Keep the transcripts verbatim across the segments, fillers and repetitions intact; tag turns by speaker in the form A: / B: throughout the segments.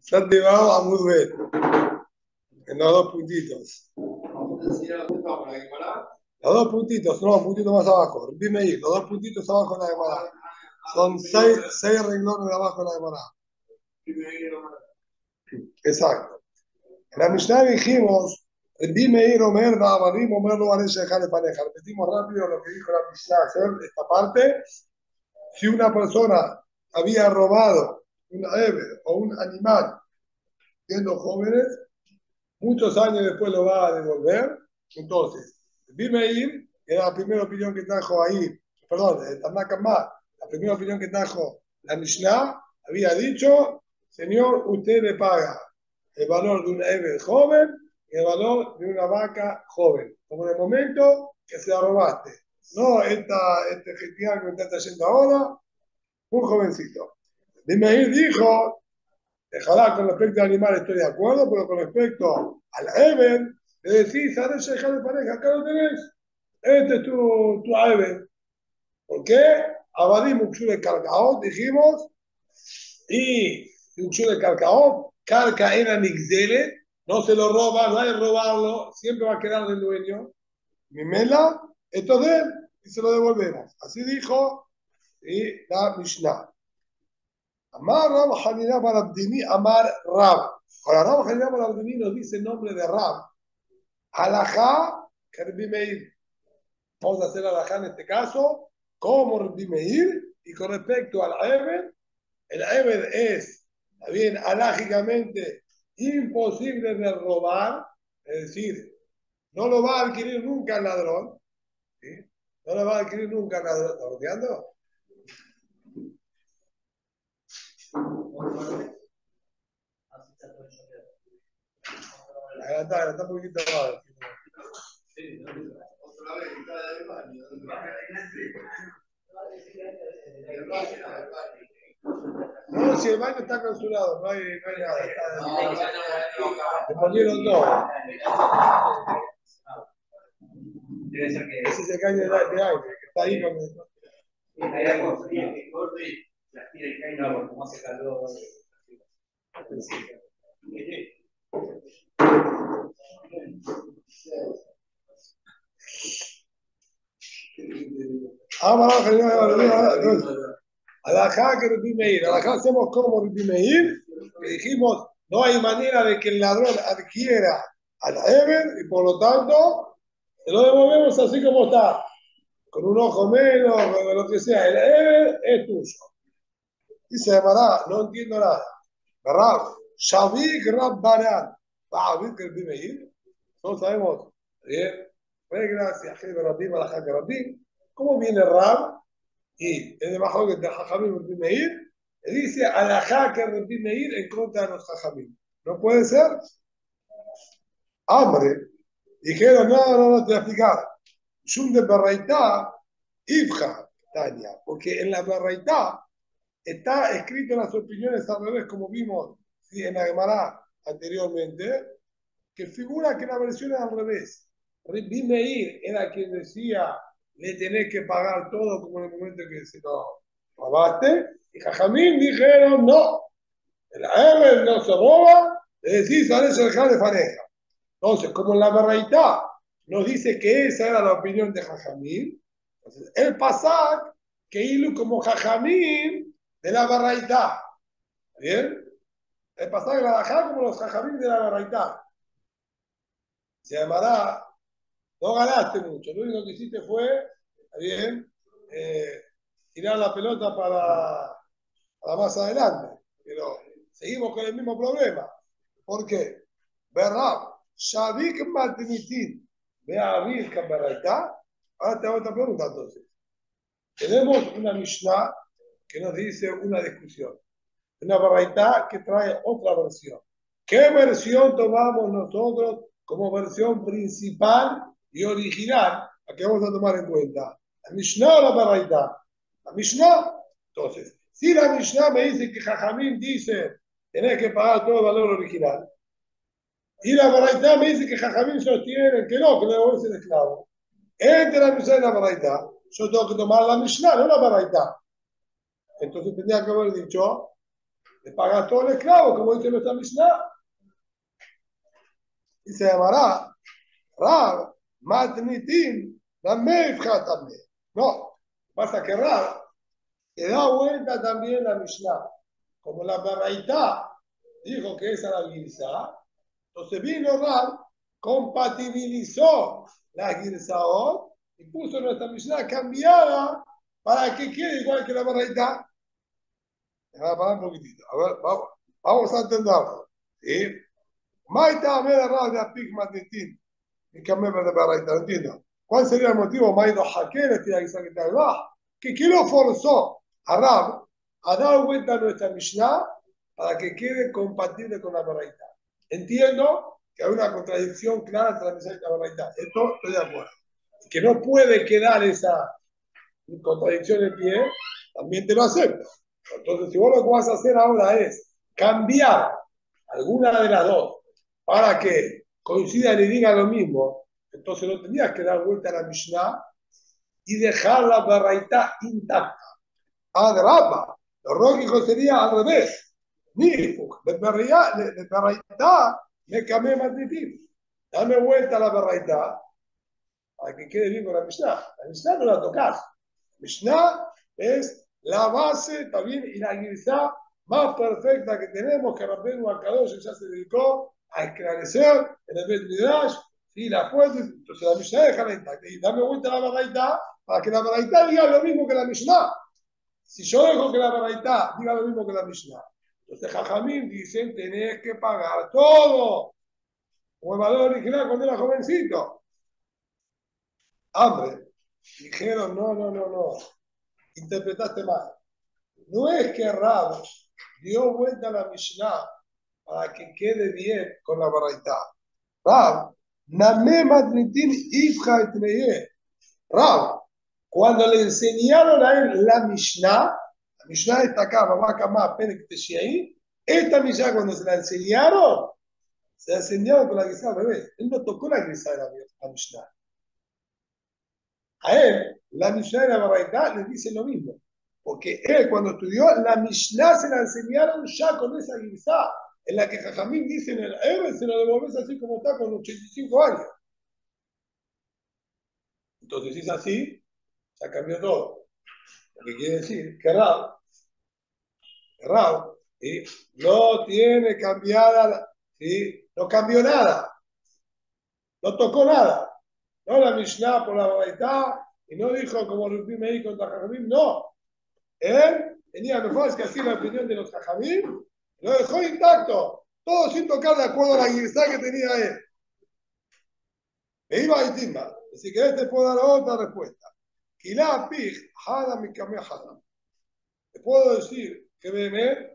A: Ya te vamos a Mudbet, en los dos puntitos. Los dos puntitos, no, un puntito más abajo. Dime ahí, los dos puntitos abajo en la Gemara. Son seis, seis renglones abajo en la Gemara. Exacto. En la Mishnah dijimos, dime ir Omer, Babarim, Omer, no van a dejar de pareja. Repetimos rápido lo que dijo la Mishnah. Hacer esta parte. Si una persona había robado un ave o un animal siendo jóvenes, muchos años después lo va a devolver. Entonces, Bimeir, que era la primera opinión que trajo ahí, perdón, el Tanakama, la primera opinión que trajo la Mishnah, había dicho, señor, usted le paga el valor de un ave joven y el valor de una vaca joven, como en el momento que se la robaste. No esta, este gestión que me está trayendo ahora, un jovencito. Bimeir dijo, dejará con respecto al animal estoy de acuerdo, pero con respecto al Eber, le decís, ¿sabes dejar de pareja? Acá lo tenés. Este es tu, tu Eber. ¿Por qué? Abadim Uxu de Carcaot, dijimos, y Uxu de Carcaot, Carca era Nixele, no se lo roba, no hay que robarlo, siempre va a quedar del dueño. Mimela, esto es de él, y se lo devolvemos. Así dijo y la Mishnah. Amar Rab Hanina Barabdini, Amar Rab. Ahora, Rab Hanina Barabdini nos dice el nombre de Rab. Alajá, que Rabbi Meir. Vamos a hacer alajá en este caso, como Rabbi Meir, y con respecto al Eber, el Eber es, bien, alágicamente imposible de robar, es decir, no lo va a adquirir nunca el ladrón, ¿sí? No lo va a adquirir nunca el ladrón. ¿Estás rodeando? Adelantá, adelantá un poquito más. No, si el baño está clausurado, no hay, no hay nada. Está, le ponieron dos. Ese es el caño de, de aire, que está ahí con el... Alajá que Rabbi Meir, alajá hacemos como Rabbi Meir, que dijimos, no hay manera de que el ladrón adquiera al Eber y por lo tanto se lo devolvemos así como está, con un ojo menos, con lo que sea, el Eber es tuyo. Dice Mará, no entiendo nada. Rab, Shavik Rab Baran, va a ver que Rabbi Meir, todos sabemos, bien, reglas, y Ajel Rabbi, alajá que Rabbi, ¿cómo viene Rab? Y es debajo de Jajamim Rabbi Meir, le dice alajá que Rabbi Meir en contra de los Jajamim. ¿No puede ser? Hambre. Dijeron, no, no, no, te voy a explicar. Shum de Berraitá, Ibja, Tania. Porque en la Berraitá está escrito en las opiniones al revés, como vimos ¿sí? En la Gemara anteriormente, que figura que la versión es al revés. Rabbi Meir era quien decía le tenés que pagar todo como en el momento que se lo robaste. Y Jajamín dijeron, no, el Eber no se roba, le decís, sale el de pareja. Entonces, como en la Berraitá nos dice que esa era la opinión de Jajamín, entonces el Pasak, que ilu como Jajamín de la Berraitá. ¿Bien? El Pasak de la Bajá como los Jajamín de la Berraitá. Se llamará, no ganaste mucho, lo único que hiciste fue, bien, eh, tirar la pelota para, para más adelante. Pero seguimos con el mismo problema. ¿Por qué? ¿Verdad? Shavik Matinitin, vea a Vir Camberraitá. Ahora te hago otra pregunta entonces. Tenemos una Mishnah que nos dice una discusión. Una Baraitá que trae otra versión. ¿Qué versión tomamos nosotros como versión principal y original? ¿A qué vamos a tomar en cuenta? ¿La Mishnah o la Baraitá? La Mishnah. Entonces, si la Mishnah me dice que Jajamín dice tenés que pagar todo el valor original, y la Baraitá me dice que Jajamín sostiene que no, que le devuelve el esclavo. Entre la Mishnah y la Baraitá, yo tengo que tomar la Mishnah, no la Baraitá. Entonces tendría que haber dicho le pagas todo el esclavo, como dice nuestra Mishnah, y se llamará Rab, Matnitin, Namefja también. No, pasa que Rab le da vuelta también la Mishnah. Como la Baraitá dijo que esa era la Girsá, entonces vino Rab, compatibilizó la Girsaot y puso nuestra Mishnah cambiada para que quede igual que la Baraitá. Me va a parar un poquitito. A ver, vamos, vamos a entenderlo. ¿Sí? Maita me da Rab de Apik Matnitin. Y cambié de Baraitá, no entiendo. ¿Cuál sería el motivo? Maido Hakel, este Girsá que está abajo. Que quién lo forzó a Rab a dar vuelta a nuestra Mishnah para que quede compatible con la Baraitá. Entiendo que hay una contradicción clara entre la Mishnah y la Baraitá. Esto estoy de acuerdo. Que no puede quedar esa contradicción en pie, también te lo acepto. Entonces, si vos lo que vas a hacer ahora es cambiar alguna de las dos para que coincidan y digan lo mismo, entonces no tendrías que dar vuelta a la Mishnah y dejar la Baraitá intacta. Adrapa, lo lógico sería al revés. Ni de Baraitá me cambié Matnitim. Dame vuelta a la Baraitá para que quede bien con la Mishnah. La Mishnah no la tocas. Mishnah es la base también y la guisa más perfecta que tenemos, que Rabbeinu Akadosh ya se dedicó a esclarecer en el Bet Midrash y la fuente. Entonces la Mishnah deja la intacta. Y dame vuelta a la Baraitá para que la Baraitá diga lo mismo que la Mishnah. Si yo dejo que la Baraitá diga lo mismo que la Mishnah, entonces Jajamín dicen tenés que pagar todo. Como el valor original cuando era jovencito. Hambre. Dijeron, no, no, no, no. Interpretaste mal. No es que Rab dio vuelta a la Mishnah para que quede bien con la Baraitá. Rab, Namé Matnitin Ifja Etneye. Rab, cuando le enseñaron a él la Mishnah, la Mishnah está acá, mamá, Kamá, Perek Teshiaí, esta Mishnah cuando se la enseñaron, se la enseñaron con la Grisá al revés. Él no tocó la Grisá de la, la Mishnah. A él, la Mishnah y la Baraitá le dicen lo mismo. Porque él, cuando estudió, la Mishnah se la enseñaron ya con esa Grisá, en la que Jajamín dice en el Eber, se lo devolves así como está con ochenta y cinco años. Entonces, si es así, ya cambió todo. Lo que quiere decir que Rab, Rab, ¿sí? No tiene cambiada, ¿sí? No cambió nada, no tocó nada. No la Mishnah por la Baraitá, y no dijo como Rubí me dijo contra Jajamín, no. Él tenía mejor que así la opinión de los Jajamín, lo dejó intacto, todo sin tocar de acuerdo a la guirsa que tenía él. Me iba a Itimba, si querés te puedo dar otra respuesta. Kilá pij, hada mi kameh hada. Te puedo decir que Behemet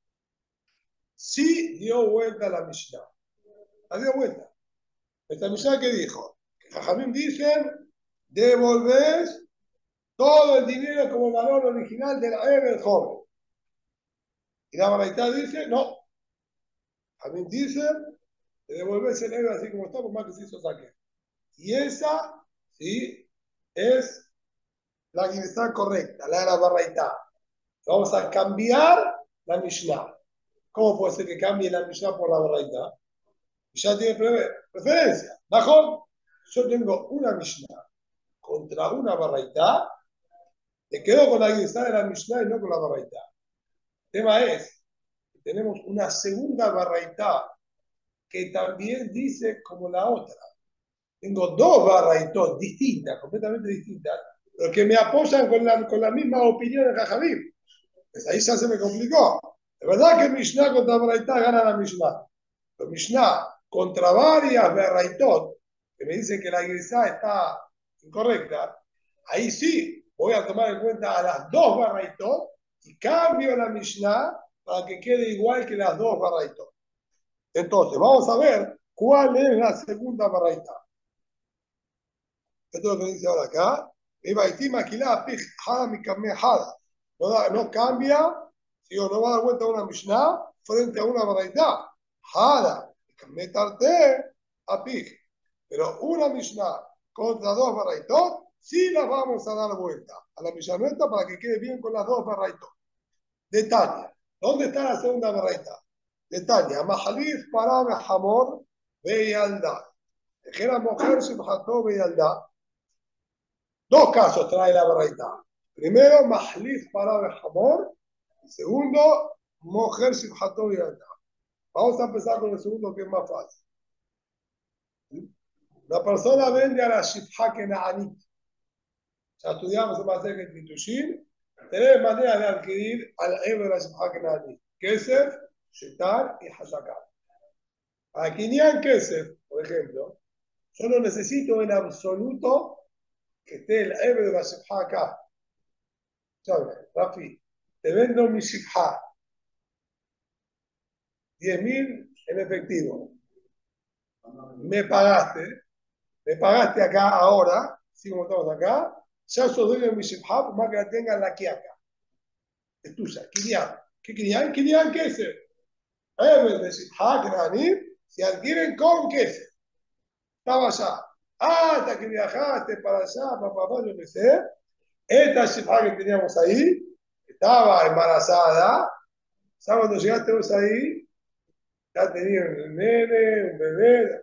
A: sí dio vuelta a la Mishnah. La dio vuelta. Esta Mishnah que dijo, que Jajamín dicen, devolves todo el dinero como el valor original de la del joven. Y la Baraitá dice, no. Jajamín dice, te devolves el negro así como está, por más que se hizo saque. Y esa, sí, es la que está correcta, la de la Baraitá. Vamos a cambiar la Mishnah. ¿Cómo puede ser que cambie la Mishnah por la Baraitá? Ya tiene preferencia. Mejor, yo tengo una Mishnah contra una Baraitá, te quedo con la guisa de la Mishnah y no con la Baraitá. El tema es que tenemos una segunda Baraitá que también dice como la otra. Tengo dos Baraitot distintas, completamente distintas, pero que me apoyan con la, con la misma opinión de Jajamim. Pues ahí ya se me complicó. Es verdad que Mishnah contra Baraitá gana la Mishnah. Pero Mishnah contra varias Baraitot que me dicen que la guisa está incorrecta, ahí sí voy a tomar en cuenta a las dos Baraitot y cambio la Mishnah para que quede igual que las dos Baraitot. Entonces, vamos a ver cuál es la segunda Baraitá. Esto es lo que dice ahora acá. No, da, no cambia, ¿sí? O no va a dar vuelta a una Mishnah frente a una Baraitá. Hada, metarte a pij. Pero una Mishnah contra dos Baraitot, sí las vamos a dar vuelta a la Mishnah para que quede bien con las dos Baraitot. Detalle. ¿Dónde está la segunda barraita? Detalle, Mahalif para Hamor Beyalda. Que la mujer se mató Beyalda. Dos casos trae la barraita. Primero, Mahalif para Hamor. Segundo, mujer se mató Beyalda. Vamos a empezar con el segundo, que es más fácil. La persona vende a la Shifha Kenaanit. Ya estudiamos en Masechet en Kitushin. Tenés manera de adquirir al Eber de la Shifha Kenaanit. Kesef, Shetar y Hashakar. Para Kinyan Kesef, por ejemplo, yo no necesito en absoluto que esté el Eber de la Shifha acá. ¿Sabes? Rafi, te vendo mi Shifha. diez mil en efectivo. Me pagaste. Me pagaste acá ahora. Si como estamos acá. Ya sos dueño de mi Shifha, por más que la tenga en la Kiaka. Es tuya. Kinyan. ¿Qué Kinyan? Kinyan Kesef. Eber de Shifha Kenaanit se adquieren con Kesef. Estaba allá. Ah, hasta que viajaste para allá, papá, papá, yo qué sé. Esta Shifha que teníamos ahí estaba embarazada. ¿Sabes cuando llegaste vos ahí? Ya tenía un nene, un bebé.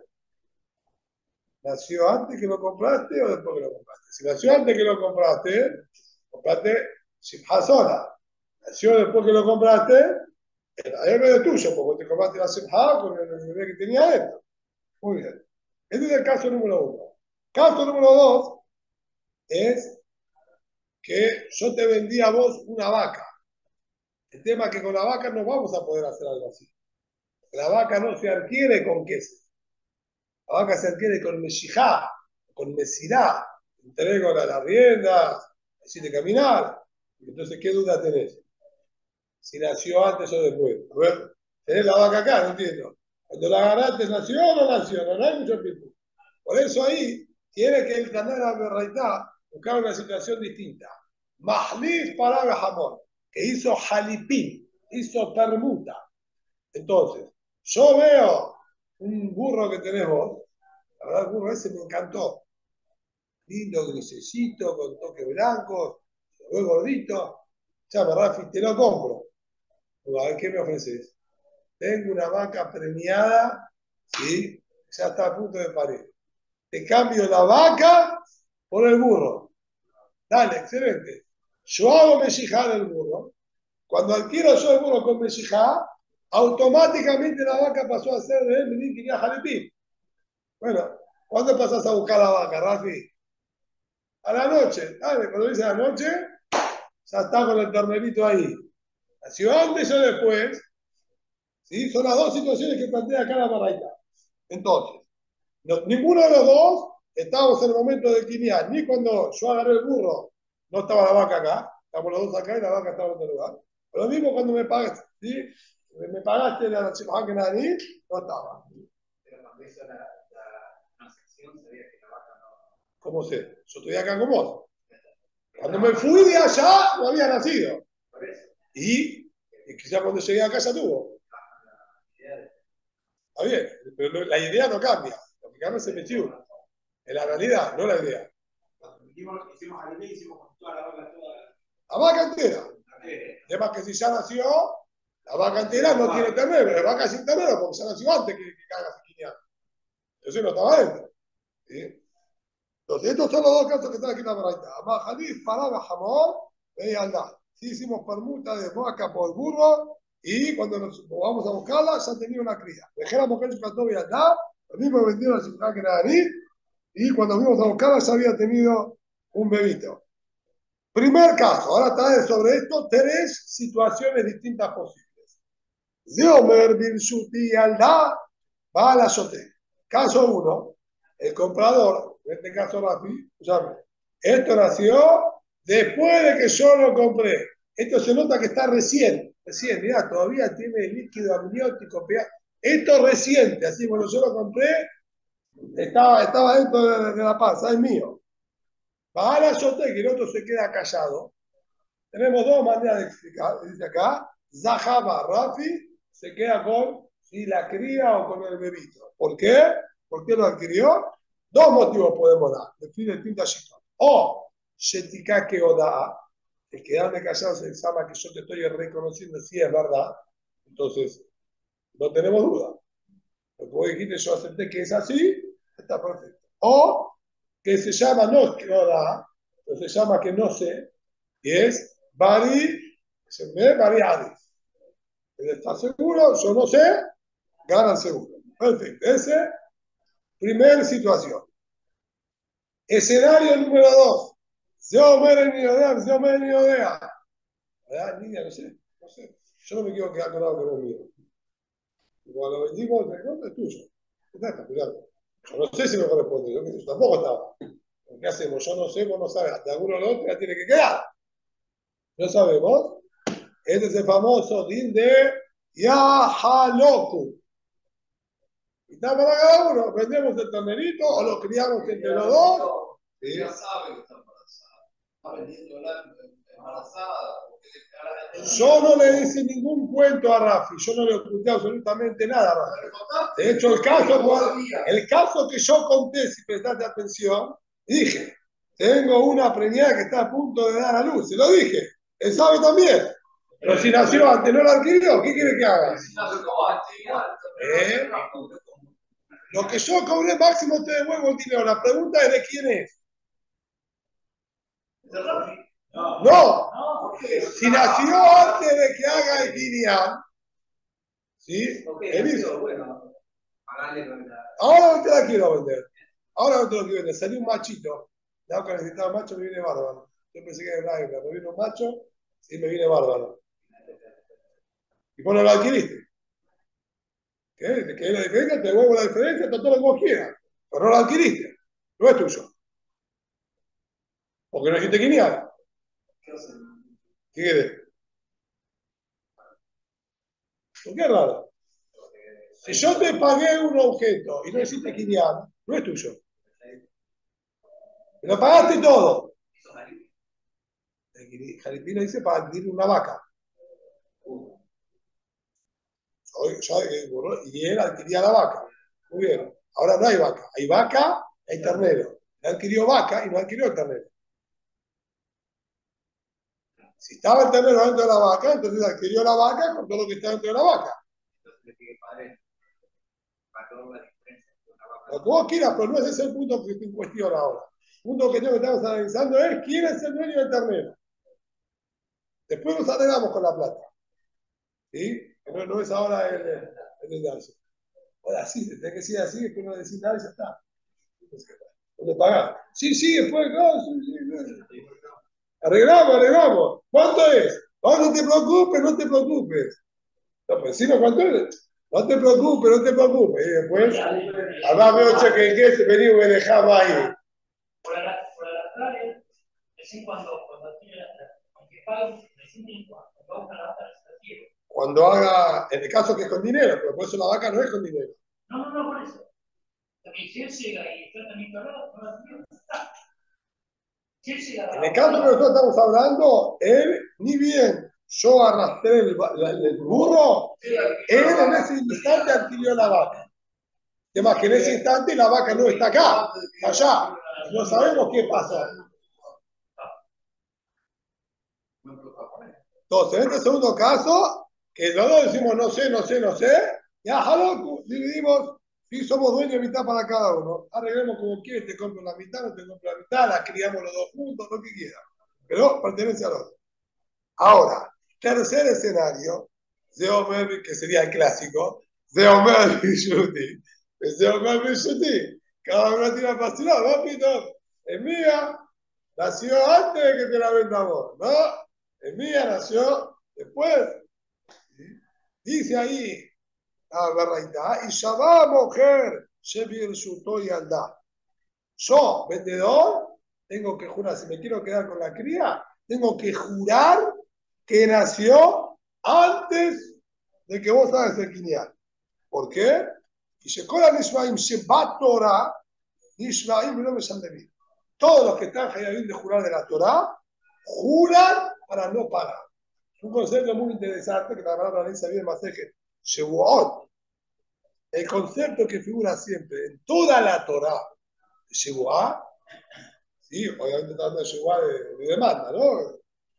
A: ¿Nació antes que lo compraste o después que lo compraste? Si nació antes que lo compraste, compraste Shifha sola. Nació después que lo compraste, el bebé es tuyo, porque te compraste la Shifha con el bebé que tenía esto. Muy bien. Este es el caso número uno. Caso número dos es que yo te vendí a vos una vaca. El tema es que con la vaca no vamos a poder hacer algo así. La vaca no se adquiere con queso. La vaca se adquiere con meshijá, con mesirá. Entrego las la riendas, decirte caminar. Entonces, ¿qué duda tenés? Si nació antes o después. A ver, tenés la vaca acá, no entiendo. Cuando la agarraste, ¿nació o no nació? No, no hay mucho tiempo. Por eso ahí tiene que el canal Aberraitá buscar una situación distinta. Mahlif para Jamón, que hizo jalipín, hizo permuta. Entonces, yo veo un burro que tenés vos, la verdad el burro ese me encantó. Lindo, grisecito, con toques blancos, lo veo gordito. Ya, Rafi, te lo compro. A ver, ¿qué me ofreces? Tengo una vaca premiada, ¿sí? Ya está a punto de parir. Te cambio la vaca por el burro. Dale, excelente. Yo hago meshijá del burro. Cuando adquiero yo el burro con meshijá, automáticamente la vaca pasó a ser de él, me quería jalepín. Bueno, ¿cuándo pasás a buscar la vaca, Rafi? A la noche. Dale, cuando dice a la noche, ya está con el ternerito ahí. Nació antes o después. ¿Sí? Son las dos situaciones que plantea acá la barraita. Entonces, no, ninguno de los dos estábamos en el momento de quiniar, ni cuando yo agarré el burro, no estaba la vaca acá, estamos los dos acá y la vaca estaba en otro lugar. Lo mismo cuando me pagaste, ¿sí? Me pagaste la Shifha Kenaanit, no estaba. Pero cuando hizo la, la transacción, sabía que la vaca no. ¿Cómo sé? Yo estoy acá con vos. Cuando me fui de allá, no había nacido. Y, y quizá cuando llegué acá ya tuvo. Está bien, pero la idea no cambia. Lo que cambia es el metido. En la realidad, no la idea. Hicimos al hicimos con toda la vaca, toda la vaca entera. El tema es que si ya nació, la vaca entera no tiene ternero, la vaca sin ternero, porque ya nació antes que, que caiga quinientos. Entonces no estaba adentro. ¿Sí? Entonces, estos son los dos casos que están aquí en la barraita. Amajalí, parada, jamón, y andá. Sí, hicimos permuta de vaca por burro, y cuando nos vamos a buscarla, ya tenía una cría. Dejé la mujer su cantó y andá, lo mismo vendieron a Shifha Kenaanit, y cuando fuimos a buscarla ya había tenido un bebito. Primer caso, ahora trae sobre esto tres situaciones distintas posibles. Zeomer, Birshuti, Alda, va a la Shote. Caso uno, el comprador, en este caso Rafi, llame. Esto nació después de que yo lo compré. Esto se nota que está recién, recién, mirá, todavía tiene líquido amniótico. Esto es reciente, así cuando yo lo compré, estaba, estaba dentro de, de la panza, es mío. Va a la Shote, que el otro se queda callado. Tenemos dos maneras de explicar. Dice acá, Zahaba Rafi se queda con si la cría o con el bebito. ¿Por qué? ¿Por qué lo adquirió? Dos motivos podemos dar. Define distintas situaciones. O Shetika que Oda, el quedarme callado se llama que yo te estoy reconociendo si es verdad. Entonces, no tenemos duda. Lo que vos dijiste, yo acepté que es así, está perfecto. O que se llama no que no da, pero se llama que no sé, y es Bari, se ve Bari Adis. Él está seguro, yo no sé, ganan seguro. Perfecto. Esa primera situación. Escenario número dos. Yo me he venido de yo me he venido de ¿verdad, niña? No sé, no sé. Yo no me quiero quedar con algo que no es mío. Y cuando lo vendimos, no, es tuyo. Ya está, cuidado. Yo no sé si me corresponde, yo, yo tampoco estaba. ¿Qué hacemos? Yo no sé, vos no sabes. Hasta alguno de los otros ya tiene que quedar. No sabemos. Este es el famoso din de Yahaloku. Y está para cada uno. Vendemos el ternerito o lo criamos entre los dos. ¿Sí? Ya sabe que está embarazada. Está vendiendo embarazada. Yo no le hice ningún cuento a Rafi. Yo no le oculté absolutamente nada a Rafi. De hecho, el caso, el caso que yo conté, si prestaste atención, dije, tengo una preñada que está a punto de dar a luz. Se lo dije. Él sabe también. Pero si nació antes, no la adquirió, ¿qué quiere que haga? ¿Eh? Lo que yo cobré máximo te devuelvo el dinero. La pregunta es de quién es. No. Si nació antes de que haga el Guinean, ¿sí? Él hizo. Ahora no te la quiero vender. Ahora no te lo quiero vender. Salió un machito. La que necesitaba macho me viene bárbaro. Yo pensé que era una hembra. Me vino un macho y me viene bárbaro. Y vos no lo adquiriste. ¿Qué? ¿Te quedé la diferencia? Te devuelvo la diferencia, todo lo que vos quieras. Pero no la adquiriste. No es tuyo. Porque no dijiste Guinean. ¿Qué quieres? ¿Por qué es raro? Si yo te pagué un objeto y no hiciste Guinean, no es tuyo. Me lo pagaste todo. El Jalipino dice para adquirir una vaca. Y él adquiría la vaca. Muy bien. Ahora no hay vaca. Hay vaca, hay ternero. Él adquirió vaca y no adquirió el ternero. Si estaba el ternero dentro de la vaca, entonces adquirió la vaca con todo lo que está dentro de la vaca. Lo que vos quieras, pero no ese es el punto que estoy en cuestión ahora. El punto que estamos analizando es quién es el dueño del ternero. Después nos arreglamos con la plata. ¿Sí? No, no es ahora el, el detalle. Ahora sí, te tenés que decir así, después no decís nada y ya está. ¿Dónde pagás? Sí, sí, después, no, sí, sí, sí. Arreglamos, arreglamos. ¿Cuánto es? No, no te preocupes, no te preocupes. No, pues decime cuánto es. No te preocupes, no te preocupes. Y después, además veo cheque en qué se venía y me dejaba ahí.
B: Por arrastrar, es cuando, cuando tiene la aunque pagan, recién cuando buscan la vaca,
A: cuando haga, en el caso que es con dinero, pero por eso la vaca no es con dinero.
B: No, no, no, por eso. Porque si él llega y está también calado, no la tiene. Si él llega.
A: En el caso que nosotros estamos hablando, él, ni bien yo arrastré el, el, el burro, él en ese instante adquirió la vaca. Además que en ese instante la vaca no está acá, está allá. No sabemos qué pasa. Entonces, en este segundo caso, que los dos decimos no sé, no sé, no sé, ya jalo, dividimos, si somos dueños de mitad para cada uno. Arreglemos como quieres, te compro la mitad, no te compro la mitad, la criamos los dos juntos, lo que quieras. Pero pertenece al otro. Ahora, tercer escenario, Zeomer, que sería el clásico, Zeomer Bishuti. Zeomer Bishuti. Cada uno tiene apasionado, ¿no, Pito? Es mía, nació antes de que te la vendamos, ¿no? Es mía, nació después. Dice ahí, a Berraita, y Shabá mujer, Shebir Shuto y Aldá. Yo, vendedor, tengo que jurar, si me quiero quedar con la cría, tengo que jurar que nació antes de que vos hagas el quinial. ¿Por qué? Y se cola Nishmaim Shebat Torah, Nishmaim no me sale. Todos los que están hayabim de jurar de la Torah, juran para no pagar. Un concepto muy interesante que la palabra analiza bien más es que Shevuot, el concepto que figura siempre en toda la Torah, Shevuot, sí, obviamente está hablando de Shevuot de, de demanda, ¿no?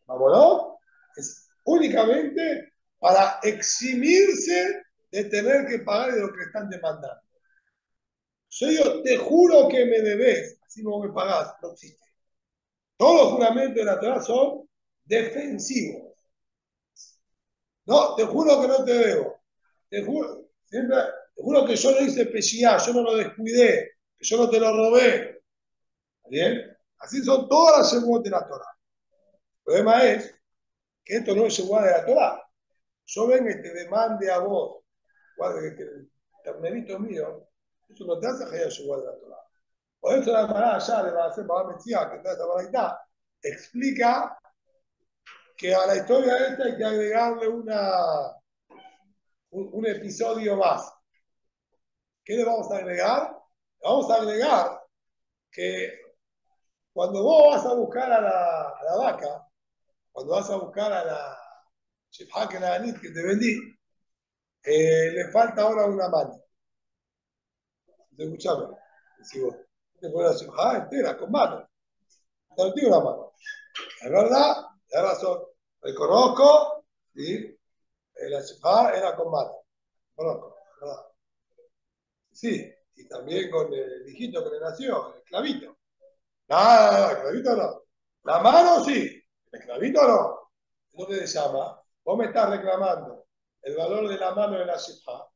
A: ¿Vámonos? Es únicamente para eximirse de tener que pagar de lo que le están demandando. Yo digo, te juro que me debes, así como me pagás, no existe. Todos los juramentos de la Torah son defensivos. No, te juro que no te debo. Te juro, siempre, te juro que yo no hice peshia, yo no lo descuidé, que yo no te lo robé. ¿Bien? Así son todas las yemuot de la Torah. El problema es que esto no es yemuot de la Torah. Yo vengo y te demande a vos, guarda que el ternerito mío, eso no te hace hallar yemuot de la Torah. Por eso la Torah ya le va a hacer para Metzia, que está esta paraita, explica que a la historia esta hay que agregarle una, un, un episodio más. ¿Qué le vamos a agregar? Le vamos a agregar que cuando vos vas a buscar a la, a la vaca, cuando vas a buscar a la shifha que la anit que te vendí, eh, le falta ahora una mano. Escuchame, si vos te pones la shifha entera con mano, no tiene una mano. Es verdad, es razón. Reconozco, ¿sí? La shifha era con mano. Conozco, ¿verdad? Sí, y también con el hijito que le nació, el esclavito. Nada, nada, el esclavito no. La mano sí, el esclavito no. Es lo que se llama. Vos me estás reclamando el valor de la mano de la shifha.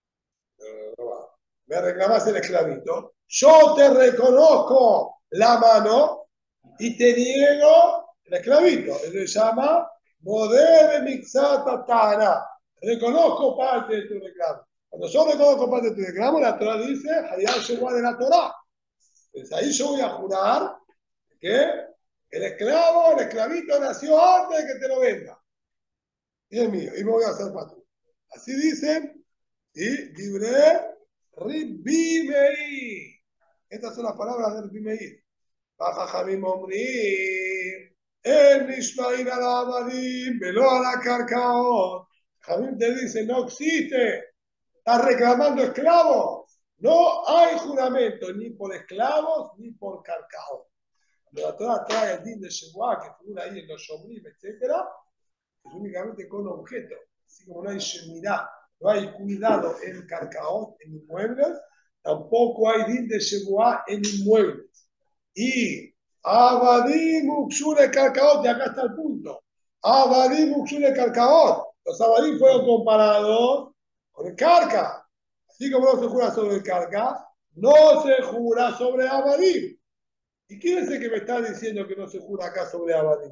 A: Me reclamás el esclavito. Yo te reconozco la mano y te niego el esclavito. Eso se llama Modé Mixata Tana. Reconozco parte de tu reclamo. Cuando yo reconozco parte de tu reclamo, la Torah dice, Hayal Shemua de la Torah. Entonces ahí yo voy a jurar que el esclavo, el esclavito nació antes de que te lo venda. Y es mío, y me voy a hacer para tú. Así dicen, y libre Ribbi Meir. Estas son las palabras de Ribbi Meir. Bajajamim Omrim, el Nishmaim al Amadim, velo a la carcaón. Jamim te dice, no existe. Estás reclamando esclavos. No hay juramento ni por esclavos ni por carcaón. Cuando la Torah trae el din de Shemuah, que figura ahí en los Shomrim, etcétera, es únicamente con objeto. Así como no hay Shemirá, no hay cuidado en carcaón, en inmuebles, tampoco hay din de Shemuah en inmuebles. Y Abadim Uxure Carcaot, y acá está el punto. Abadim Uxure Carcaot. Los Abadim fueron comparados con el Carca. Así como no se jura sobre el Carca, no se jura sobre Abadim. ¿Y quién es el que me está diciendo que no se jura acá sobre Abadim?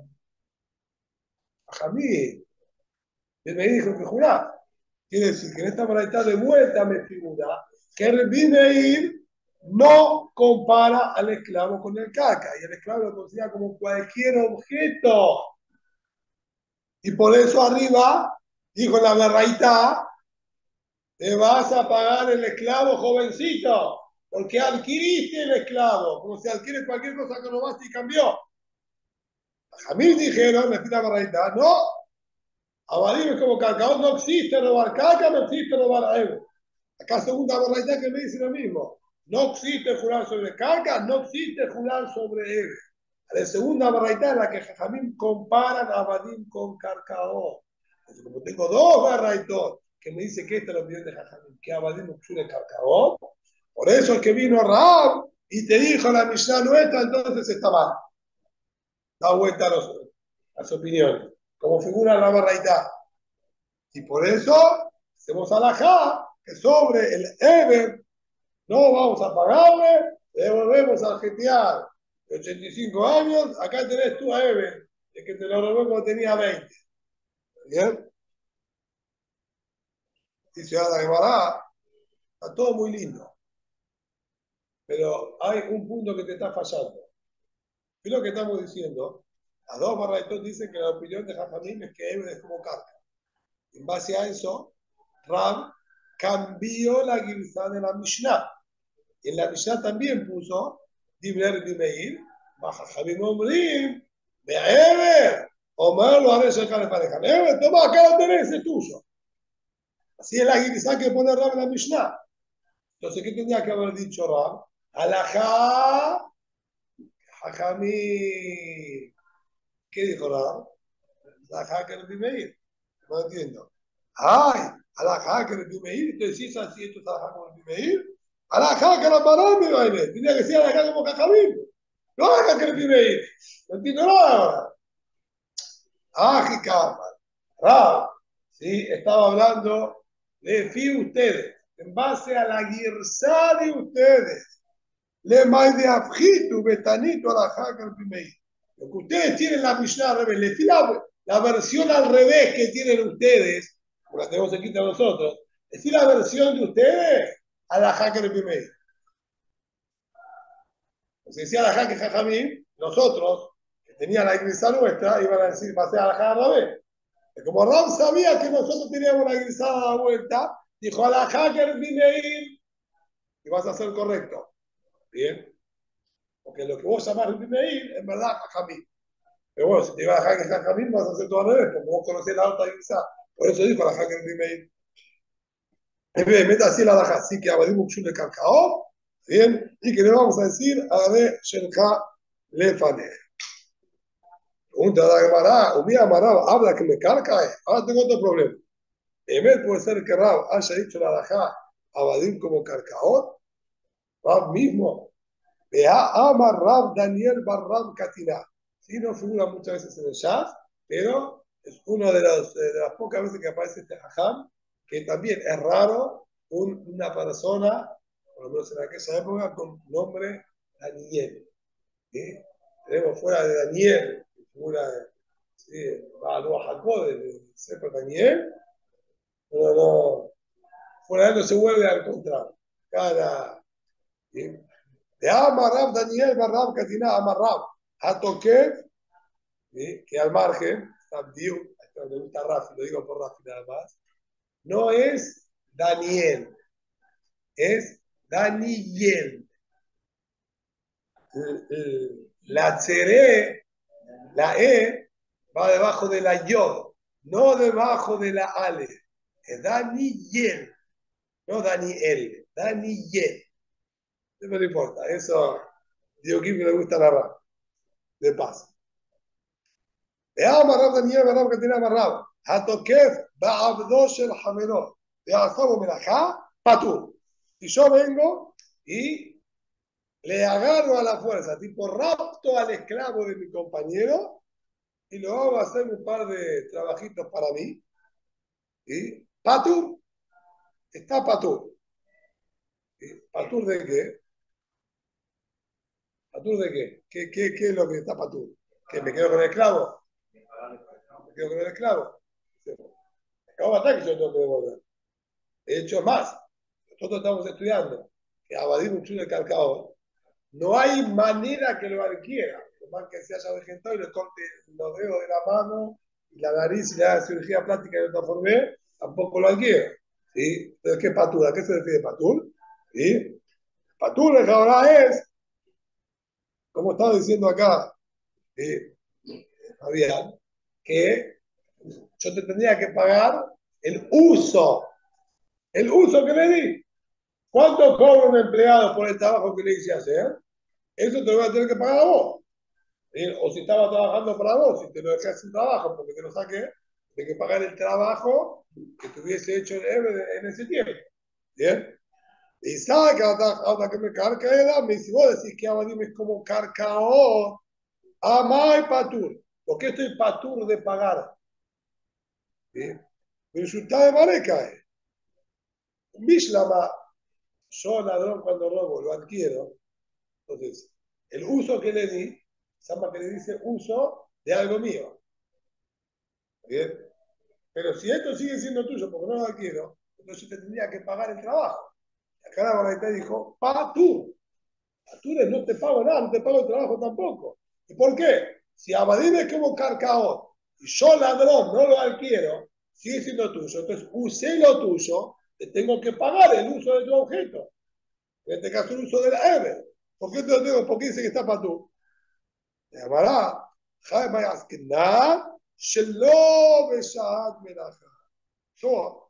A: A Jamí. Él me dijo que jurá. Quiere decir que en esta paraita de vuelta me figura que el Bimeir no compara al esclavo con el caca y el esclavo lo considera como cualquier objeto. Y por eso arriba dijo la berraita, te vas a pagar el esclavo jovencito, porque adquiriste el esclavo, como si adquieres cualquier cosa que robaste y cambió. A Jamil dijeron, me la berraita, no, Abadim es como Carcaón, no existe robar caca, no existe robar a él. Acá segunda berraita que me dice lo mismo. No existe jurar sobre carga, no existe jurar sobre él. La segunda berraita en la que Jajamín comparan a Abadim con Carcaó. Entonces, como tengo dos berraitos que me dice que esta es la opinión de Jajamín, que Abadim no existe Carcaó, por eso es que vino Raab y te dijo la Mishnah nuestra, entonces está mal. Da vuelta a los, las opiniones, como figura la berraita. Y por eso hacemos alajá que sobre el Eber no vamos a pagarle, le volvemos a jetear de ochenta y cinco años, acá tenés tú a Eber, el que te lo robó cuando tenía veinte. ¿Bien? Dice Ada Guevara, está todo muy lindo, pero hay un punto que te está fallando. ¿Qué es lo que estamos diciendo? Las dos barraitos dicen que la opinión de Jajamín es que Eber es como carga. En base a eso, Ram cambió la guilza de la Mishnah. Y en la Mishnah también puso Dibler Dimeir, Baja Javim Omrim, de Eber, Omar lo haré cerca de pareja. Eber, toma, acá lo tenés, es tuyo. Así es la guilza que pone Ram en la Mishnah. Entonces, ¿qué tendría que haber dicho Ram? Alajá, Jajamim. ¿Qué dijo Ram? alajá que Rabbi Meir. No entiendo. Ay, alajá que Rabbi Meir. Entonces, si es así, esto es alajá como Rabbi Meir. Alajá que Rabbanán me baile. Tenía que ser alajá como Jajamim. No alajá que Rabbi Meir. No entiendo nada ahora. Ah, Jicama. Rab. Sí, estaba hablando de fi ustedes. En base a la guirzá de ustedes. Le mai de abjitu betanito alajá que Rabbi Meir. Lo que ustedes tienen en la Mishnah al revés, le la, la versión al revés que tienen ustedes, como la tenemos aquí entre nosotros, es la versión de ustedes a la Hacker Pimei. Si decía la Hacker Jajamim, nosotros, que tenían la iglesia nuestra, iban a decir, va a ser a la Hacker al revés. Y como Ram sabía que nosotros teníamos la iglesia a la vuelta, dijo a la Hacker Pimei, y vas a hacer correcto. Bien. Porque lo que vos llamás Pimei, en verdad, Jajamim. Pero bueno, si te iba a dejar que Jajamim, vas a hacer todo al revés, porque vos conocés la alta Guisá. Por eso dijo la Hacker Primeir. En vez de meter así la Daja, así que Abadim Ukshun de Cacao, bien, y que le vamos a decir a de Shelcha Lefane. Pregunta de Gemara, Umi Amarab, habla que me carca, ahora tengo otro problema. En vez puede ser que Rab haya dicho la Daja Abadim como Carcaot, Rab mismo, vea Amar Rab Daniel Barram Katina. Sí, no figura muchas veces en el Shas, pero es una de, los, de las pocas veces que aparece este Jajam, que también es raro un, una persona, por lo menos en aquella época, con nombre Daniel. ¿Sí? Tenemos fuera de Daniel, figura de ¿sí? Jacob, de Sefer Daniel, pero no, fuera de él no se vuelve a encontrar. Cada. ¿Sí? De Amarrab Daniel Barrab Katina Amarrab. Hatokev, ¿sí? Que al margen, Tabdiu, me gusta Rafi, lo digo por Rafi nada más, no es Daniel, es Daniel. La Tzere, la E, va debajo de la Yod, no debajo de la Ale. Es Daniel, no Daniel, Daniel. No me importa, eso, digo que le gusta la Rafi, de paso. Amarrab Daniel Barrab Katina Amarrab. Hatokef Ba'abdo Shel Hamelot. De Azabu Melajá, Patur. Y yo vengo y le agarro a la fuerza, tipo rapto al esclavo de mi compañero y lo hago hacer un par de trabajitos para mí. ¿Y? Patur, está Patur. ¿Y? ¿Patur de qué? ¿Patur de qué? ¿Qué, qué? ¿Qué es lo que está Patur? ¿Que me quedo con el esclavo? ¿Me quedo con el esclavo? Acabo de matar que yo tengo que devolver. De hecho, más, nosotros estamos estudiando que Abadim Uchun el Calcao, no hay manera que lo adquiera, por más que se haya vegetado y le corte los dedos de la mano y la nariz y le haga cirugía plástica de otra forma, tampoco lo adquiere. ¿Sí? Entonces, ¿qué es patur? ¿A qué se refiere patur? ¿Sí? Patur de ahora es, como estaba diciendo acá, ¿sí? Fabián, que yo te tendría que pagar el uso, el uso que le di. ¿Cuánto cobra un empleado por el trabajo que le hice hacer? Eso te lo voy a tener que pagar a vos. ¿Sí? O si estaba trabajando para vos, si te lo dejé sin trabajo porque te lo saqué, de que pagar el trabajo que te hubiese hecho en ese tiempo. ¿Bien? Y sabe que hasta que me carga era, me dice, vos decís que Abadim es como carcaón, amai patur. ¿Por qué estoy patur de pagar? ¿Sí? Pero resulta de mareca es. Mishlama, yo ladrón cuando robo, lo adquiero. Entonces, el uso que le di, Samba que le dice uso de algo mío. ¿Bien? Pero si esto sigue siendo tuyo porque no lo adquiero, entonces te tendría que pagar el trabajo. Acá la Baraita dijo, patur. Patur no te pago nada, no te pago el trabajo tampoco. ¿Y por qué? Si Abadim es como carcaón y yo ladrón no lo adquiero, sigue siendo tuyo. Entonces usé lo tuyo, te tengo que pagar el uso de tu objeto. En este caso el uso de la Eber. ¿Por qué te lo tengo? ¿Por qué dice que está para tú? Le llamará, Jaime Askená, Shelo Beshaat Melaja. Yo,